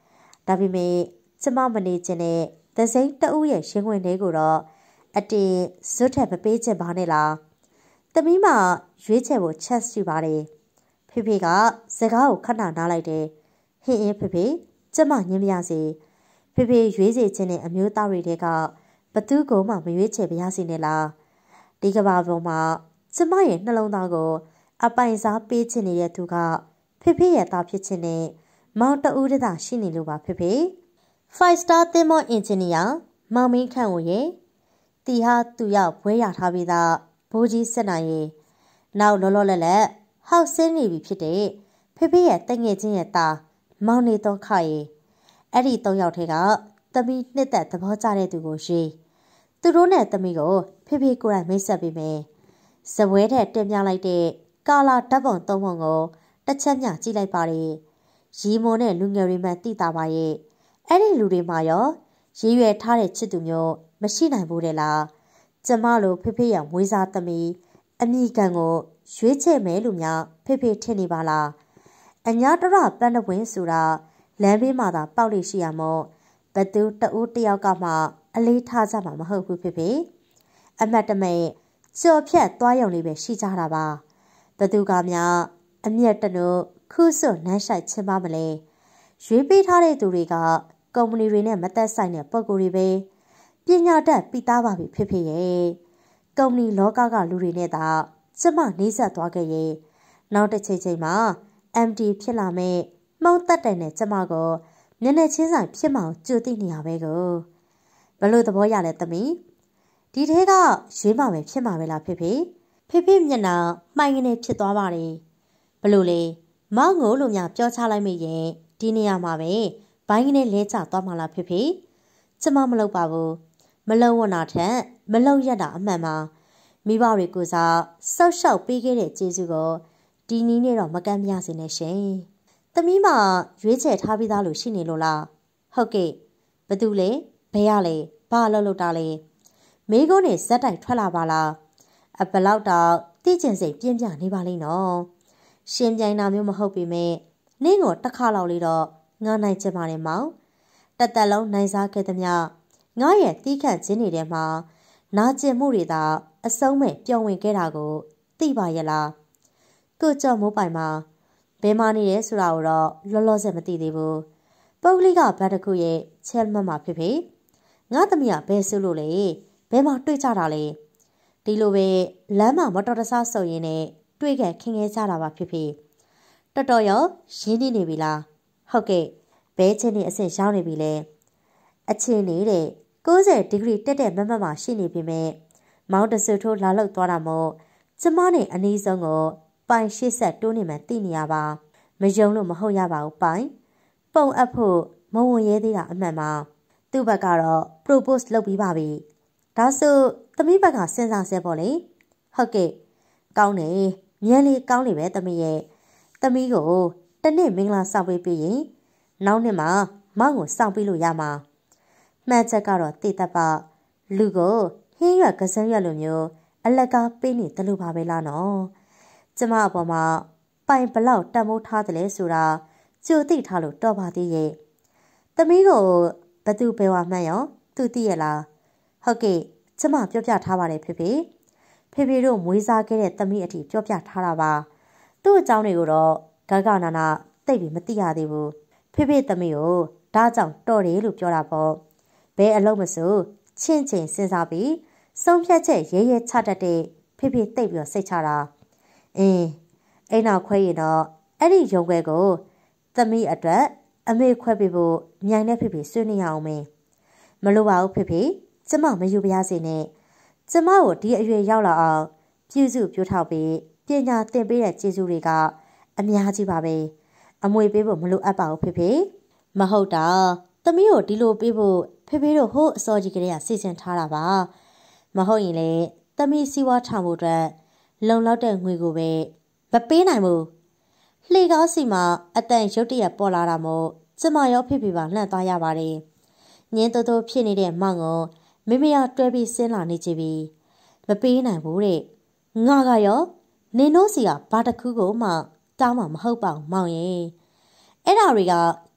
ဒါပေမဲ့ကျမမနေချင်တဲ့သစိမ်းတအုပ်ရဲ့ရင်ဝင်တွေကိုတော့အတင်ဇွတ်ထက်မပေးချင်ပါနဲ့လား။သမီးမရွေးချယ်ဖို့ချက်ရှိပါတယ်။ဖေဖေကစကားကိုခဏနားလိုက်တယ်။ဟင်းအင်းဖေဖေကျမညင်မရစေ။ဖေဖေရွေးစေချင်တဲ့အမျိုးသားတွေတဲကဘသူ့ကိုမှမရွေးချယ်ပါရစေနဲ့လား။ဒီကဘာပေါ်မှာကျမရဲ့နှလုံးသားကိုအပိုင်စားပေးချင်နေတဲ့သူကဖေဖေရဲ့သားဖြစ်ခြင်းနဲ့မောင်တဦးတည်းသာရှိနေလို့ပါဖေဖေ။ five star သင်္ဘောအင်ဂျင်နီယာမောင်မင်းခန့်ကိုရဲ့တီဟာသူရောက်ဘွဲရထားပြီးသားဘိုးကြီးစစ်နိုင်ရဲ့နောက်လောလောလတ်လတ်ဟောက်ဆင်းနေပြီဖြစ်တဲ့ဖေဖေရဲ့တငယ်ချင်းရဲ့သားမောင်နေတော့ခရဲ့အဲ့ဒီသုံးယောက်ထဲကသမီးနှစ်သက်သဘောကျတဲ့သူကိုရေးသူတို့နဲ့သမီးကိုဖေဖေကိုယ်တိုင်မိတ်ဆက်ပေးမယ်။ဇပွဲထက်တင်ပြလိုက်တဲ့ကာလာဓာတ်ပုံသုံးပုံကိုတစ်ချက်မျှကြည့်လိုက်ပါတယ်။ရီမွန်နဲ့လူငယ်တွေမှသိတာပါရဲ့အဲ့ဒီလူတွေမှာရောရည်ရွယ်ထားတဲ့ချစ်သူမျိုးမရှိနိုင်ဘူးတဲ့လား။ကျမလိုဖေဖေရဲ့မွေးစားသမီးအမိကန်ကိုရွေးချယ်မယ်လို့များဖေဖေထင်နေပါလား။အညာတရပန်းတဝင်းဆိုတာလမ်းဘေးမှာသာပေါက်လိရှိရမို့ဘသူတဦးတယောက်ကမှအလေးထားကြမှာမဟုတ်ဘူးဖေဖေ။အမတ်တမဲ့ကြော်ဖြတ်သွားရုံလေးပဲရှိကြတာပါဘသူကများအမျက်တနုခုစွနန်းဆိုင်ချင်ပါမလဲရွေးပေးထားတဲ့သူတွေကကုမ္ပဏီတွေနဲ့မသက်ဆိုင်တဲ့ပုံကိုယ်တွေပဲပညာတတ်ပြီးသားပါပြီဖြစ်ဖြစ်ရဲ့ကုမ္ပဏီလောကကလူတွေနဲ့သာကျမနှိစက်သွားခဲ့ရဲ့နောက်တစ်ချိန်ချိန်မှာ အမ် ဒီ ဖြစ်လာမဲ့မောင်းတက်တယ်နဲ့ကျမကိုမျက်နှာချင်းဆိုင်ဖြစ်မှောင်ကြိုသိနေရပဲကိုဘလို့သဘောရလဲသမီးဒီထဲကရွေးမှပဲဖြစ်မှာပဲလားဖေဖေဖေဖေမျက်နှာမှိုင်ကနေဖြစ်သွားပါတယ်ဘလို့လေမောင်ငိုလို့များပြောချလိုက်မိရင်ဒီနေရာမှာပဲဘိုင်းကနေလဲကျသွားမှလားဖေဖေကျမမလုပ်ပါဘူးမလုံဝနာထက်မလုံရတာအမှန်ပါမိဘတွေကိုစားဆောက်ရှောက်ပေးခဲ့တဲ့ကျေးဇူးကိုဒီနည်းနဲ့တော့မကမ်းမရစေနဲ့ရှင်သမီးမရွေးချယ်ထားပြီးသားလို့ရှိနေလို့လားဟုတ်ကဲ့ဘသူလဲဘယ်ရလဲဘာလှုပ်လှုပ်တာလဲမိကုန်းနဲ့ဇက်တိုင်ထွက်လာပါလားအဘလောက်တော့တိကျင်စိတ်ပြင်းပြနေပါလိမ့်နော်ရှင်ပြိုင်တာမျိုးမဟုတ်ပေမဲ့နင့်ကိုတစ်ခါလောက်လေးတော့ငါနိုင်ချင်ပါတယ်မောင်တသက်လုံးနိုင်စားခဲ့သမျှငါရဲ့တီးခန့်ခြင်းတွေထဲမှာနာကျင်မှုတွေသာအဆုံးမဲ့ပျော်ဝင်ခဲ့တာကိုသိပါရဲ့လားကိုကြော်မိုးပိုင်မှာဘယ်မှာနေရဲဆိုတာကိုတော့လောလောဆယ်မသိသေးဘူးပုဂ္ဂလိကဘတ်တစ်ခုရဲ့ချဲမတ်မှာဖြစ်ဖြစ်ငါသမီးကဘယ်ဆိုလို့လဲဘယ်မှာတွေ့ကြတာလဲဒီလိုပဲလမ်းမှာမတော်တဆဆုပ်ရင်းနဲ့တွေ့ခဲ့ခင်ခဲ့ကြတာပါဖြစ်ဖြစ်တော်တော်ရောရင်းနေနေပြီလားဟုတ်ကဲ့ဘဲချင်းနေအဆင့်ရောက်နေပြီလဲအချင်းနေတဲ့ကိုးဆယ်ဒီဂရီတက်တဲ့မမတ်မှာရှိနေပြီမဲ့မောင်တဆူထိုးလာလောက်သွားတာမို့ကျမနဲ့အနီးဆုံးကိုပိုင်ရှေ့ဆက်တိုးနေမှသိနေရပါမယုံလို့မဟုတ်ရပါဘူးပိုင်ပုံအပ်ဖို့မဝင်ရဲသေးတာအမှန်ပါသူ့ဘက်ကတော့ propose လုပ်ပြီးပါပြီဒါဆိုသမီးဘက်ကစဉ်းစားဆဲပေါ့လေဟုတ်ကဲ့ကောင်းတယ်မြန်လေးကောင်းနေပဲသမီးရဲ့သမီးကိုတနေ့မင်္ဂလာဆောင်ပေးပြီးရင်နောက်နှစ်မှာမောင်ကိုဆောင်ပေးလို့ရမှာမှန်ချက်ကတော့တိတတ်ပါလူကိုဟင်းရွက်ကစမ်းရွက်လိုမျိုးအလကားပေးနေတယ်လို့ပါပဲလားနော်ကျမအပေါ်မှာပိုင်ဘလောက်တတ်မိုးထားတယ်လဲဆိုတာကြိုသိထားလို့တော့ပါသေးရဲ့သမီးကိုဘသူဘယ်ဝါမှန်းရောသူသိရလားဟုတ်ကဲ့ကျမပြောပြထားပါတယ်ဖေဖေဖေဖေတို့မွေးစားခဲ့တဲ့သမီးအထိပြောပြထားတာပါသူ့အကြောင်းတွေကိုတော့ဂဂနာနာသိပြီးမသိရသေးဘူးဖေဖေသမီးကိုဒါကြောင့်တော်တယ်လို့ပြောတာပေါ့ဘယ်အလုံးမစို့ချင်းချင်းစဉ်းစားပြီးဆုံးဖြတ်ချက်ရဲရဲချတတ်တဲ့ဖေဖေသိပ်ပြီးစိတ်ချတာအင်းအိမ်နောက်ခွဲရင်တော့အဲ့ဒီရုံခွဲကိုသမီးအတွက်အမေခွဲပေးဖို့မြိုင်နဲ့ဖေဖေဆွေးနွေးရအောင်မင်းမလိုပါဘူးဖေဖေကျမမယူပါရစေနဲ့ကျမကိုဒီအရွယ်ရောက်လာအောင်ပြုစုပြောထောက်ပြီးပညာသင်ပေးတဲ့ကျေးဇူးတွေကအများကြီးပါပဲအမွေပေးဖို့မလိုအပ်ပါဘူးဖေဖေမဟုတ်တာသမီးကိုဒီလိုပေးဖို့ဖေဖေတို့ဟိုးအစောကြီးကလေးကစီစဉ်ထားတာပါမဟုတ်ရင်လေသမီးစီးပွားထောင်ဖို့အတွက်လုံလောက်တဲ့ငွေကိုပဲမပေးနိုင်ဘူးလှေကားစီမှာအတန်ရုတ်တရက်ပေါ်လာတာမို့ကျမရောဖေဖေပါလှန့်သွားရပါတယ်ညင်းတိုးတိုးဖြစ်နေတဲ့မောင်ကိုမိမရတွဲပြီးဆင်းလာနေကြပြီမပေးနိုင်ဘူးတဲ့ငါကရောနင်တို့စီကဘာတစ်ခုကိုမှတောင်းမှမဟုတ်ပါဘူးမောင်ရဲ့အဲ့ဒါတွေက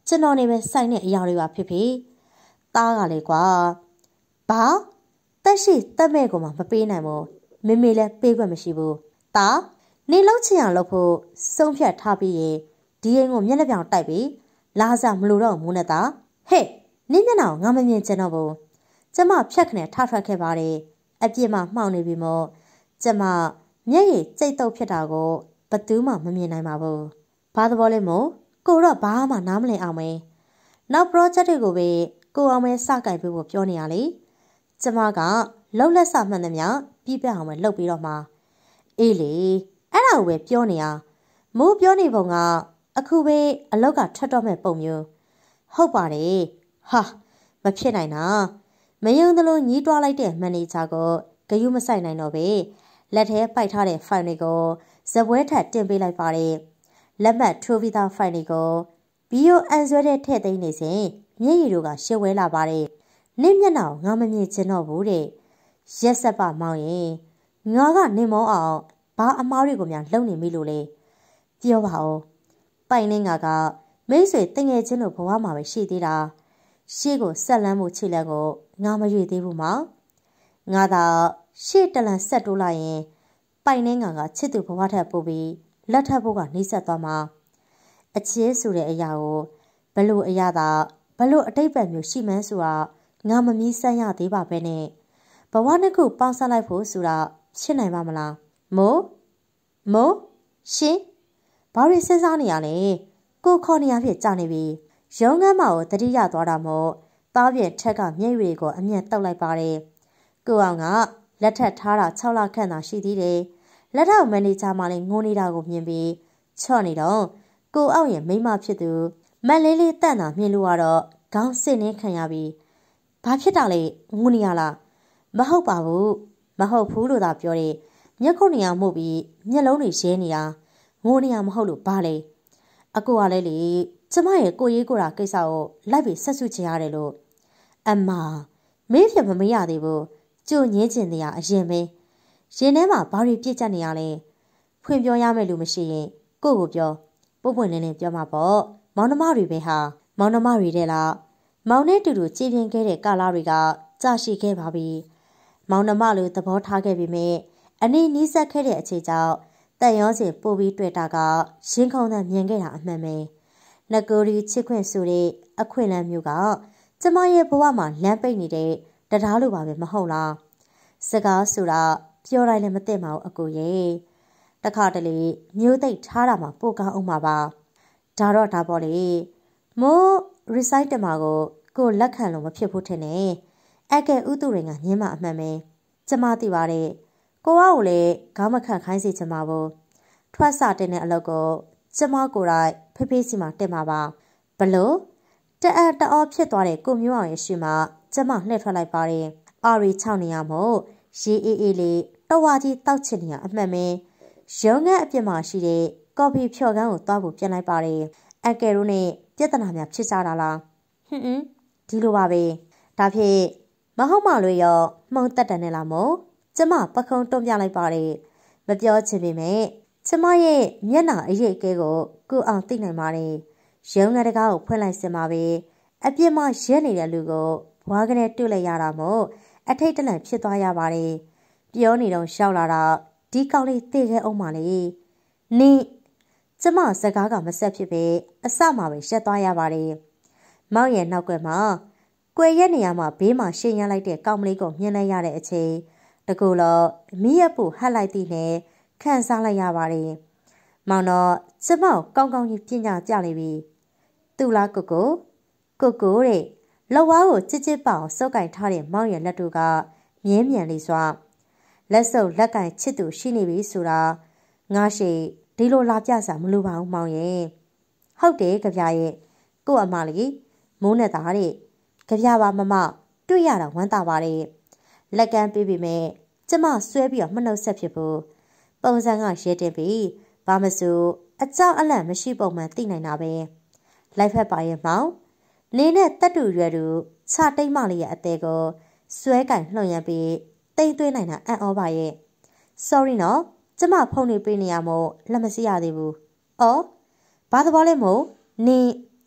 ကျွန်တော်နေပဲစိုက်တဲ့အရာတွေပါဖြစ်ဖြစ်သားကလေကွာဘာတက်ရှိတက်မဲ့ကိုမှမပေးနိုင်ဘူးမေမေလည်းပေးခွင့်မရှိဘူးသားနေလောက်ချင်အောင်လုပ်ဖို့ဆုံးဖြတ်ထားပြီးရင်ဒီအိမ်ကိုမျက်နှာပြောင်တိုက်ပြီးလာစားမလို့တော့မိုးနဲ့သားဟဲ့နင်းမျက်နှာကိုငါမမြင်ချင်တော့ဘူးကျမဖြတ်ခနဲ့ထထွက်ခဲ့ပါတယ်အပြစ်မှမှောင်နေပြီမို့ကျမမျက်ရည်စိတ်တုပ်ဖြစ်တာကိုဘသူမှမမြင်နိုင်ပါဘူးဘာသဘောလဲမို့ကိုတော့ဘာမှနားမလည်အောင်ပဲနောက် project တွေကိုပဲကိုအောင်မဲစကြိုက်ဖို့ပြောနေရလေကျမကလှုပ်လက်စမှန်သမျှပြပြအောင်ပဲလှုပ်ပြီးတော့မှအေးလေအဲ့ဒါကိုပဲပြောနေရမိုးပြောနေပုံကအခုပဲအလောက်ကထွက်တော့မဲ့ပုံမျိုးဟုတ်ပါတယ်ဟာမဖြစ်နိုင်တာမယုံသလိုညီးတွားလိုက်တဲ့မန်နေဂျာကိုဂယုမဆိုင်နိုင်တော့ပဲလက်ထဲပိုက်ထားတဲ့ဖိုင်တွေကိုဇပွဲထက်တင်ပေးလိုက်ပါတယ်လက်မှတ်ထိုးပြီးသားဖိုင်တွေကိုဘီယိုအန်ဆွဲတဲ့ထည့်သိမ်းနေစဉ်မျက်ရည်တို့ကရှစ်ဝဲလာပါတယ်နင့်မျက်နှာငါမမြင်ချင်တော့ဘူးတဲ့ရက်ဆက်ပါမောင်းရင်ငါကနေမောအောင်ဘာအမားတွေကိုများလုံနေမိလို့လဲပြောပါဦးပိုင်နှင်းငါကမိတ်ဆွေတငယ်ချင်းတို့ဘဝမှာပဲရှိသေးတာရှေ့ကိုဆက်လန်းမှုချိလက်ကိုငါမရွေသေးဘူးမောင်ငါသာရှေ့တလန်ဆက်တိုးလိုက်ရင်ပိုင်နှင်းငါကချစ်သူဘဝထက်ပိုပြီးလက်ထပ်ဖို့ကနှိစက်သွားမှာအချေးဆိုတဲ့အရာကိုဘလို့အရာသာဘလို့အတိတ်ပဲမျိုးရှိမှန်းဆိုတာငါမမီးစမ်းရသေးပါပဲနဲ့ဘဝနှစ်ခုပေါင်းစပ်လိုက်ဖို့ဆိုတာဖြစ်နိုင်ပါမလားမို့မို့ရှင်ဘာတွေစဉ်းစားနေရလဲကိုခေါ်နေရဖြစ်ကြာနေပြီရုံးခန်းမှာကိုတတိယသွားတာမို့သားပြည့်ထက်ကမျက်ရည်ကိုအမျက်တောက်လိုက်ပါတယ်ကိုအောင်ကလက်ထပ်ထားတာ၆လခန့်သာရှိသေးတယ်လက်ထောက်မန်နေဂျာမှလည်းငိုနေတာကိုမြင်ပြီးချော့နေတော့ကိုအောင်ရဲ့မိမဖြစ်သူမက်လေးလေးတန့်တာမြင်လို့ကတော့ခေါင်းစစ်နေခံရပြီးဘာဖြစ်တာလဲငိုနေရလားမဟုတ်ပါဘူးမဟုတ်ဘူးလို့သာပြောတယ်မျက်ခုံးနေရမှုပြီးမျက်လုံးတွေရဲနေတာငိုနေရမဟုတ်လို့ဘာလဲအကိုကလည်းလေကျမရဲ့ကိုရေးကိုတာကိစ္စကိုလိုက်ပြီးဆက်စုချင်ရတယ်လို့အမမင်းဖြစ်မမေးရသေးဘူးကြိုညင်းချင်တရားအရင်ပဲရင်ထဲမှာဘာတွေပြစ်ကြနေရလဲဖွင့်ပြောရမယ်လို့မရှိရင်ကိုကိုပြောပုတ်ပွင့်လင်းလင်းပြောမှာပေါ့မောင်နှမတွေပဲဟာမောင်နှမတွေတဲ့လားမောင်နဲ့တူတူကြည်ပြင်းခဲ့တဲ့ကာလတွေကကြာရှိခဲ့ပါပြီမောင်နှမလိုသဘောထားခဲ့ပြီးမြဲအနေနီးစပ်ခဲ့တဲ့အခြေကြောင့်တန်ရောစင်ပို့ပြီးတွေ့တာကရင်ခုန်တဲ့မြင်ခဲ့တာအမှန်ပဲနဂိုရီချစ်ခွင့်ဆိုတဲ့အခွင့်အလမ်းမျိုးကကျမရဲ့ဘဝမှာလမ်းပိတ်နေတဲ့တရားလိုပါပဲမဟုတ်လားစကားဆိုတာပြောတိုင်းလည်းမသိပါဘူးအကိုရဲ့တခါတလေမျိုးသိပ်ထားတာမှပိုကောင်းအောင်ပါပါဒါတော့ဒါပေါ့လေမို့ recite တမှာကိုကိုလက်ခံလို့မဖြစ်ဘူးထင်တယ်အကဲဥသူတွေကညင်းမအမှန်ပဲကျမသိပါတယ်ကိုကကိုလည်းခေါင်းမခန့်ခိုင်းစီချင်ပါဘူးထွက်စာတင်တဲ့အလုပ်ကိုကျမကိုယ်တိုင်ဖေးဖေးစီမှာတင်ပါပါဘလို့တအံ့တအောဖြစ်သွားတဲ့ကိုမျိုးအောင်ရဲ့ရှိမှကျမလှည့်ထွက်လိုက်ပါတယ်အာရီ၆နေရမို့ရေအေးအေးလေးတဝါကြီးတောက်ချင်နေရအမှန်ပဲရုံးငန်းအပြစ်မှာရှိတဲ့ကော်ဖီဖြော်ကန်းကိုသွားဖို့ပြန်လိုက်ပါတယ်အကယ်လို့နဲ့ပြဿနာများဖြစ်ကြတာလားဟွန်းဟွန်းဒီလိုပါပဲဒါဖြင့်မဟုတ်မှလို့ရောမှုံတက်တယ်နဲ့လားမို့ကျမပခုံးတွန်းပြလိုက်ပါတယ်မပြောချင်ပေမဲ့ကျမရဲ့မျက်နှာအရိပ်ကဲကိုကိုအောင်သိနိုင်ပါတယ်ရုံးငန်းတကားကိုဖွင့်လိုက်စင်ပါပဲအပြစ်မှရက်နေတဲ့လူကိုဘွားကနေတွေ့လိုက်ရတာမို့အထိတ်တလန့်ဖြစ်သွားရပါတယ်ပြောနေတော့ရှောက်လာတာဒီကောင်လေးသိခဲ့အောင်ပါလေနင်းကျမစကားကမဆက်ဖြစ်ပဲအစမှာပဲရှက်သွားရပါတယ်မောင်ရဲ့နောက်ကွယ်မှာကွယ်ရက်နေရမှာဘေးမှာရှင်းရလိုက်တဲ့ကောင်မလေးကိုမြင်လိုက်ရတဲ့အချိန်တကူတော့မီးရပူဟတ်လိုက်သည်နဲ့ခံစားလိုက်ရပါတယ်မောင်တော့ကျမကိုကောင်းကောင်းကြီးပညာပြလိုက်ပြီသူလားကိုကိုကိုကိုတဲ့လက်ဝါးကိုချစ်ချစ်ပအောင်စုပ်ကင်ထားတဲ့မောင်ရဲ့လက်တို့ကမြင်းမြန်လေးစွာလက်စုပ်လက်ကင်ချစ်သူရှိနေပြီဆိုတာငါရှိဒီလိုလာပြစာမလိုပါဘူးမောင်ရဲ့ဟုတ်တယ်ကြပြရဲ့ကို့အမလေးမိုးနဲ့သားတဲ့ကြပြပါမမတွေ့ရတာဝမ်းသာပါတယ်လက်ကမ်းပေးပြီးမဲ့ကျမဆွဲပြီးတော့မနှုတ်ဆက်ဖြစ်ဘူးပုံစံကရဲတင်ပြီးဘာမစို့အကြောက်အလန့်မရှိပုံမှန်သိနိုင်တာပဲလိုက်ဖက်ပါရဲ့မောင်နေနဲ့တက်တူရွယ်တူခြာတိတ်မလေးရဲ့အသေးကိုဆွဲကင်လှုံရပြီးတိတ်သွင်းနိုင်တာအံ့ဩပါရဲ့ sorry နော်ကျမဖုန်းနေပေးနေရမို့လက်မစီရသေးဘူးအော်ဘာသဘောလဲမို့နင်း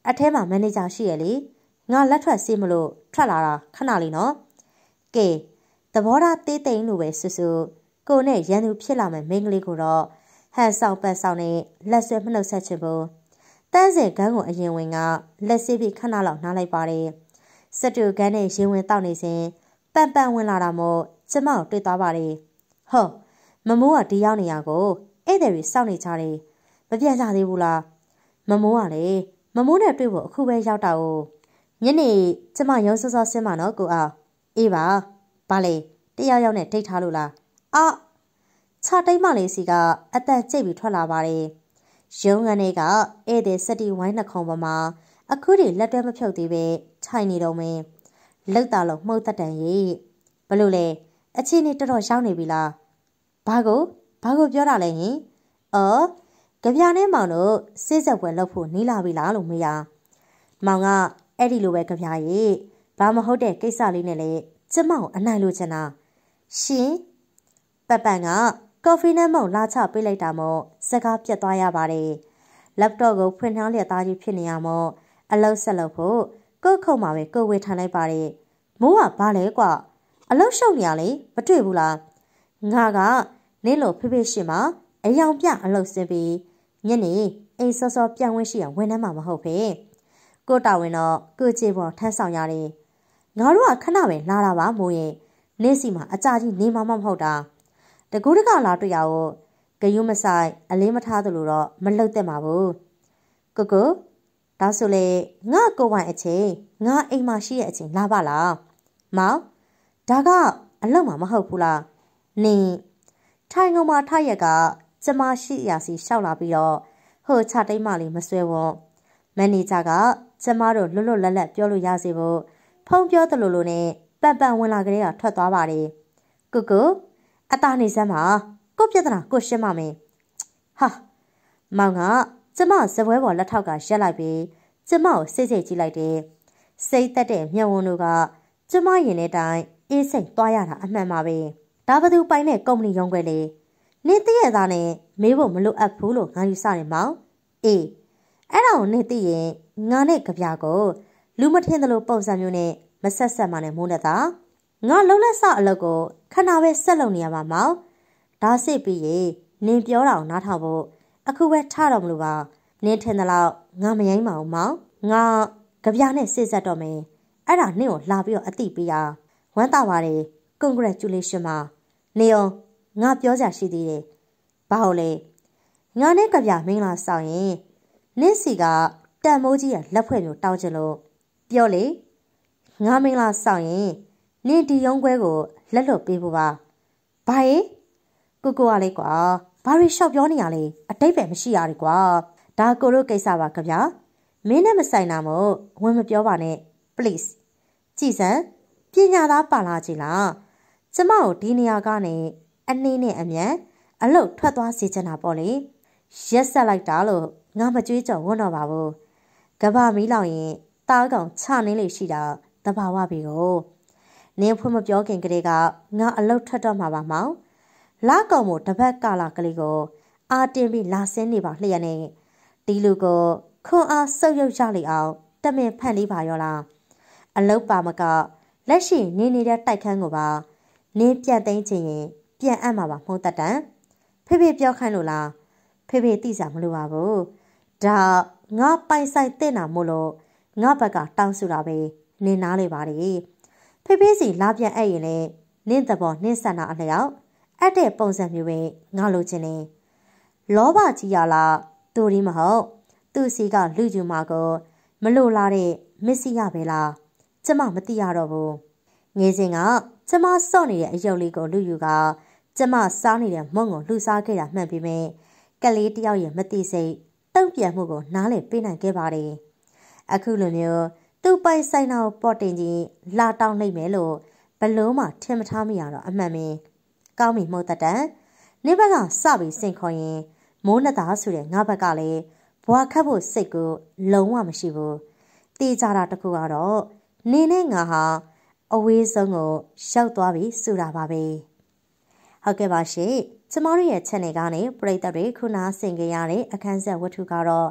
အထဲမှာမန်နေဂျာရှိရလေငါလက်ထွက်စေးမလို့ထွက်လာတာခဏလေးနော်ကဲသဘောထားသေးသိမ့်လို့ပဲဆွဆွကိုနဲ့ရန်သူဖြစ်လာမယ်မိန်းကလေးကိုတော့ဟန်ဆောင်ပတ်ဆောင်နဲ့လက်ဆွဲမနှုတ်ဆက်ချင်ဘူးတန်းစင်ခန်းကိုအရင်ဝင်ကလက်ဆေးပြီးခဏလောက်နားလိုက်ပါတယ်စတူခန်းနဲ့ရင်ဝင်တောက်နေစဉ်ပန်ပန်ဝင်လာတာမို့ကျမကိုတွေ့သွားပါတယ်ဟောမမိုးကဒီရောက်နေရကိုဧည့်သည်တွေစောင့်နေကြတယ်မပြန်ကြသေးဘူးလားမမိုးကလေမမိုးနဲ့တွေ့ဖို့အခုပဲရောက်တာကိုညနေကျမရုံးစောစောဆင်းမနော်ကိုအောင်အေးပါဘာလဲတယောက်ယောက်နဲ့ဒိတ်ထားလို့လားအော်ခြာတိတ်မလေးစီကအသက်ကျိတ်ပြီးထွက်လာပါတယ်ရုံးကနေကဧည့်သည်စက်တီဝိုင်းနှခုံပေါ်မှာအခုတည်းလက်တွဲမဖြုတ်သေးပဲထိုင်နေတော့မင်းလောက်တာလို့မှုတ်တက်တန်ရေးဘလို့လဲအချင်းနေတော်တော်ရှောင်းနေပြီလားဘာကိုဘာကိုပြောတာလဲဟင်အော်ကြပြနဲ့မောင်တို့စေးဆက်ပွဲလုပ်ဖို့နီးလာပြီလားလို့မေးရမောင်ကအဲ့ဒီလိုပဲကြပြရေးဘာမဟုတ်တဲ့ကိစ္စလေးနဲ့လေကျမကိုအနိုင်လို့ချင်တာရှင်ပပန်ကကော်ဖီနဲ့မုန့်လာချပေးလိုက်တာမို့စကားပြတ်သွားရပါတယ်လပ်တော့ကိုဖွင့်နှောင်းလျက်သားကြီးဖြစ်နေရမို့အလုပ်ဆက်လုပ်ဖို့ကို့ခုံမှာပဲကိုဝေထားလိုက်ပါတယ်မိုးကဘာလဲကွာအလုပ်ရှုပ်နေရလေမတွေ့ဘူးလားငါကနင်းလို့ဖေးဖေးရှင်မှာအယောင်ပြအလုပ်ဆင်းပြီးညနေအိမ်စောစောပြန်ဝင်းရှိရဝန်ထမ်းမှာမဟုတ်ပဲကိုတာဝန်တော့ကိုကြေပေါ်ထမ်းဆောင်ရတယ်ငါတို့ကခဏပဲလာတာပါမိုးရင်နေ့စီမှာအကြာကြီးနေမှမဟုတ်တာတကူးတကလာတွေ့ရအောင်ဂယုမဆိုင်အလေးမထားသလိုတော့မလှုပ်သက်မှာဘူးကိုကိုဒါဆိုလေငါကိုဝိုင်အချိန်ငါအိမ်မှာရှိရဲ့အချိန်လာပါလားမောင်ဒါကအလုပ်မှာမဟုတ်ဘူးလားနင်ထိုင်ငုံမှာထားရက်ကကျမရှိရာစီရှောက်လာပြီးတော့ဟိုချတိတ်မလေးမဆွဲဝွန်မန်နေဂျာကကျမတို့လွတ်လွတ်လပ်လပ်ပြောလို့ရစေဖို့ဖုံးပြောသလိုလိုနဲ့ပန်ပန်ဝင်လာကလေးကထွက်သွားပါတယ်ကိုကိုအတားနေစမ်းပါကိုပြဿနာကိုရှင်းပါမယ်ဟာမောင်ကကျမစပွဲပေါ်လက်ထောက်ကရက်လိုက်ပြီးကျမကိုစိတ်စိတ်ကြည့်လိုက်တယ်စိတ်သက်တဲ့မျက်ဝန်းတို့ကကျမရင်ထဲတိုင်းအေးစိတ်သွားရတာအမှန်ပါပဲဒါဘသူပိုင်တဲ့ကုမ္ပဏီရုံးခွဲလေနင်းသိရသားနဲ့မေးဖို့မလိုအပ်ဘူးလို့ငါယူဆတယ်မောင်အေးအဲ့ဒါကိုနင်းသိရင်ငါနဲ့ကြပြကိုလူမထင်သလိုပုံစံမျိုးနဲ့မဆက်ဆက်မှနဲ့မိုးနဲ့သာငါလုံးလက်စအလုပ်ကိုခဏပဲဆက်လုပ်နေရမှာမောင်ဒါစစ်ပြီးရင်နင်းပြောတာကိုနားထောင်ဖို့အခုပဲထားတော့မလို့ပါနင်းထင်သလောက်ငါမယိုင်းပါဘူးမောင်ငါကြပြနဲ့စစ်ဆက်တော့မယ်အဲ့ဒါနင့်ကိုလာပြီးတော့အတိပေးရဝမ်းသာပါတယ် congratulation ပါနေအောင်ငါပြောကြရှိသေးတယ်ဘာဟုတ်လဲငါနဲ့ကြပြမင်းလာဆောင်ရင်နင့်စီကတန်မိုးကြီးရလက်ဖွဲ့မျိုးတောင်းချင်လို့ပြောလေငါမင်းလာဆောင်ရင်နင့်ဒီရုံးခွဲကိုလက်လွတ်ပေးဖို့ပါဘာရေးကိုကိုကလေကွာဘာရီရှောက်ပြောနေရလဲအတိတ်ပဲမရှိရလေကွာဒါကိုတို့ကိစ္စပါကြပြမင်းနဲ့မဆိုင်တာမို့ဝင်မပြောပါနဲ့ please ကြည်စံပညာသားပါလာကြည်လားကျမကိုဒီနေရာကနေအနည်းနဲ့အမြန်အလုတ်ထွက်သွားစေချင်တာပေါ့လေရက်ဆက်လိုက်တာလို့ငါမကြွေးကြော်ဝတ်တော့ပါဘူးကဘာမီးလောင်ရင်တားကောင်ချနေလေရှိတာတဘာဝပြီကိုနင်းဖွင့်မပြောခင်ကလေးကငါအလုတ်ထွက်တော့မှာပါမောင်လာကောင်မို့တပတ်ကာလာကလေးကိုအာတင်ပြီးလာဆင်းနေပါလျက်နဲ့ဒီလူကိုခွန်အားစုပ်ရုပ်ရလေအောင်တမင်ဖန်လေးပါရောလားအလုတ်ပါမကလက်ရှိနေနေတဲ့တိုက်ခန်းကိုပါနင်းပြတ်သိမ်းချင်ရင်ပြန်အပ်မှာပါမဟုတ်တတ်တန်ဖေဖေပြောခိုင်းလို့လားဖေဖေသိစားမလို့ပါဘူးဒါငါပိုင်ဆိုင်တဲ့နာမို့လို့ငါဘက်ကတောင်းဆိုတာပဲနင်းနားလေပါလေဖေဖေစီလာပြန်အဲ့ရင်လေနင်းတဘောနင်းဆန္ဒအလျောက်အဲ့တဲ့ပုံစံမျိုးပဲငါလိုချင်နေလောဘကြီးရလားသူဒီမဟုတ်သူစီကလူကျူမာကိုမလိုလားတဲ့မစ္စည်းရပဲလားကျမမသိရတော့ဘူးငယ်စဉ်ကကျမစော့နေတဲ့အယုတ်လေးကိုလူယူကကျမစားနေတဲ့မုံကိုလှူစားခဲ့တာမှန်ပေမဲ့ကလေးတယောက်ရဲ့မသိစိတ်တုံ့ပြန်မှုကိုနားလည်ပေးနိုင်ခဲ့ပါတယ်အခုလိုမျိုးသူ့ပိုင်ဆိုင်တာကိုပေါ်တင်ကြီးလာတောင်းလိုက်မယ်လို့ဘလုံးမှထင်မထားမိရတော့အမှန်ပဲကောင်းပြီမို့တတ်တန်နေဘက်ကစပြီးစင်ခေါ်ရင်မိုးနှစ်သားဆိုတဲ့ငါဘက်ကလည်းဘွားခတ်ဖို့စိတ်ကိုလုံးဝမရှိဘူးတေးကြတာတခုကတော့နေနဲ့ငါဟာအဝေးဆုံးကိုရောက်သွားပြီဆိုတာပါပဲဟုတ်ကဲ့ပါရှင်ကျမတို့ရဲ့ channel ကနေပရိသတ်တွေခုနာဆင်ကြရတဲ့အခန်းဆက်ဝတ္ထုကတော့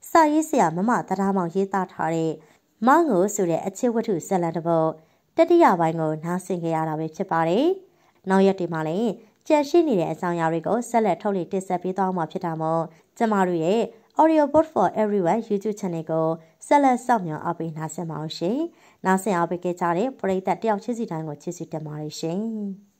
စာရေးဆရာမမတရားမောင်ရေးသားထားတဲ့မောင်ငိုဆိုတဲ့အချစ်ဝတ္ထုဇာတ်လမ်းတစ်ပုဒ်တတိယပိုင်းကိုနားဆင်ကြရတာပဲဖြစ်ပါတယ်။နောက်ရက်တွေမှာလည်းကြန့်ရှိနေတဲ့အကြောင်းအရာတွေကိုဆက်လက်ထုတ်လွှင့်တင်ဆက်ပေးသွားမှာဖြစ်တာမို့ကျမတို့ရဲ့ Audiobook for Everyone YouTube Channel ကိုဆက်လက်စောင့်မျှော်အားပေးနားဆင်ပါအောင်ရှင်။နားဆင်အားပေးကြတဲ့ပရိသတ်တယောက်ချင်းစီတိုင်းကိုကျေးဇူးတင်ပါတယ်ရှင်။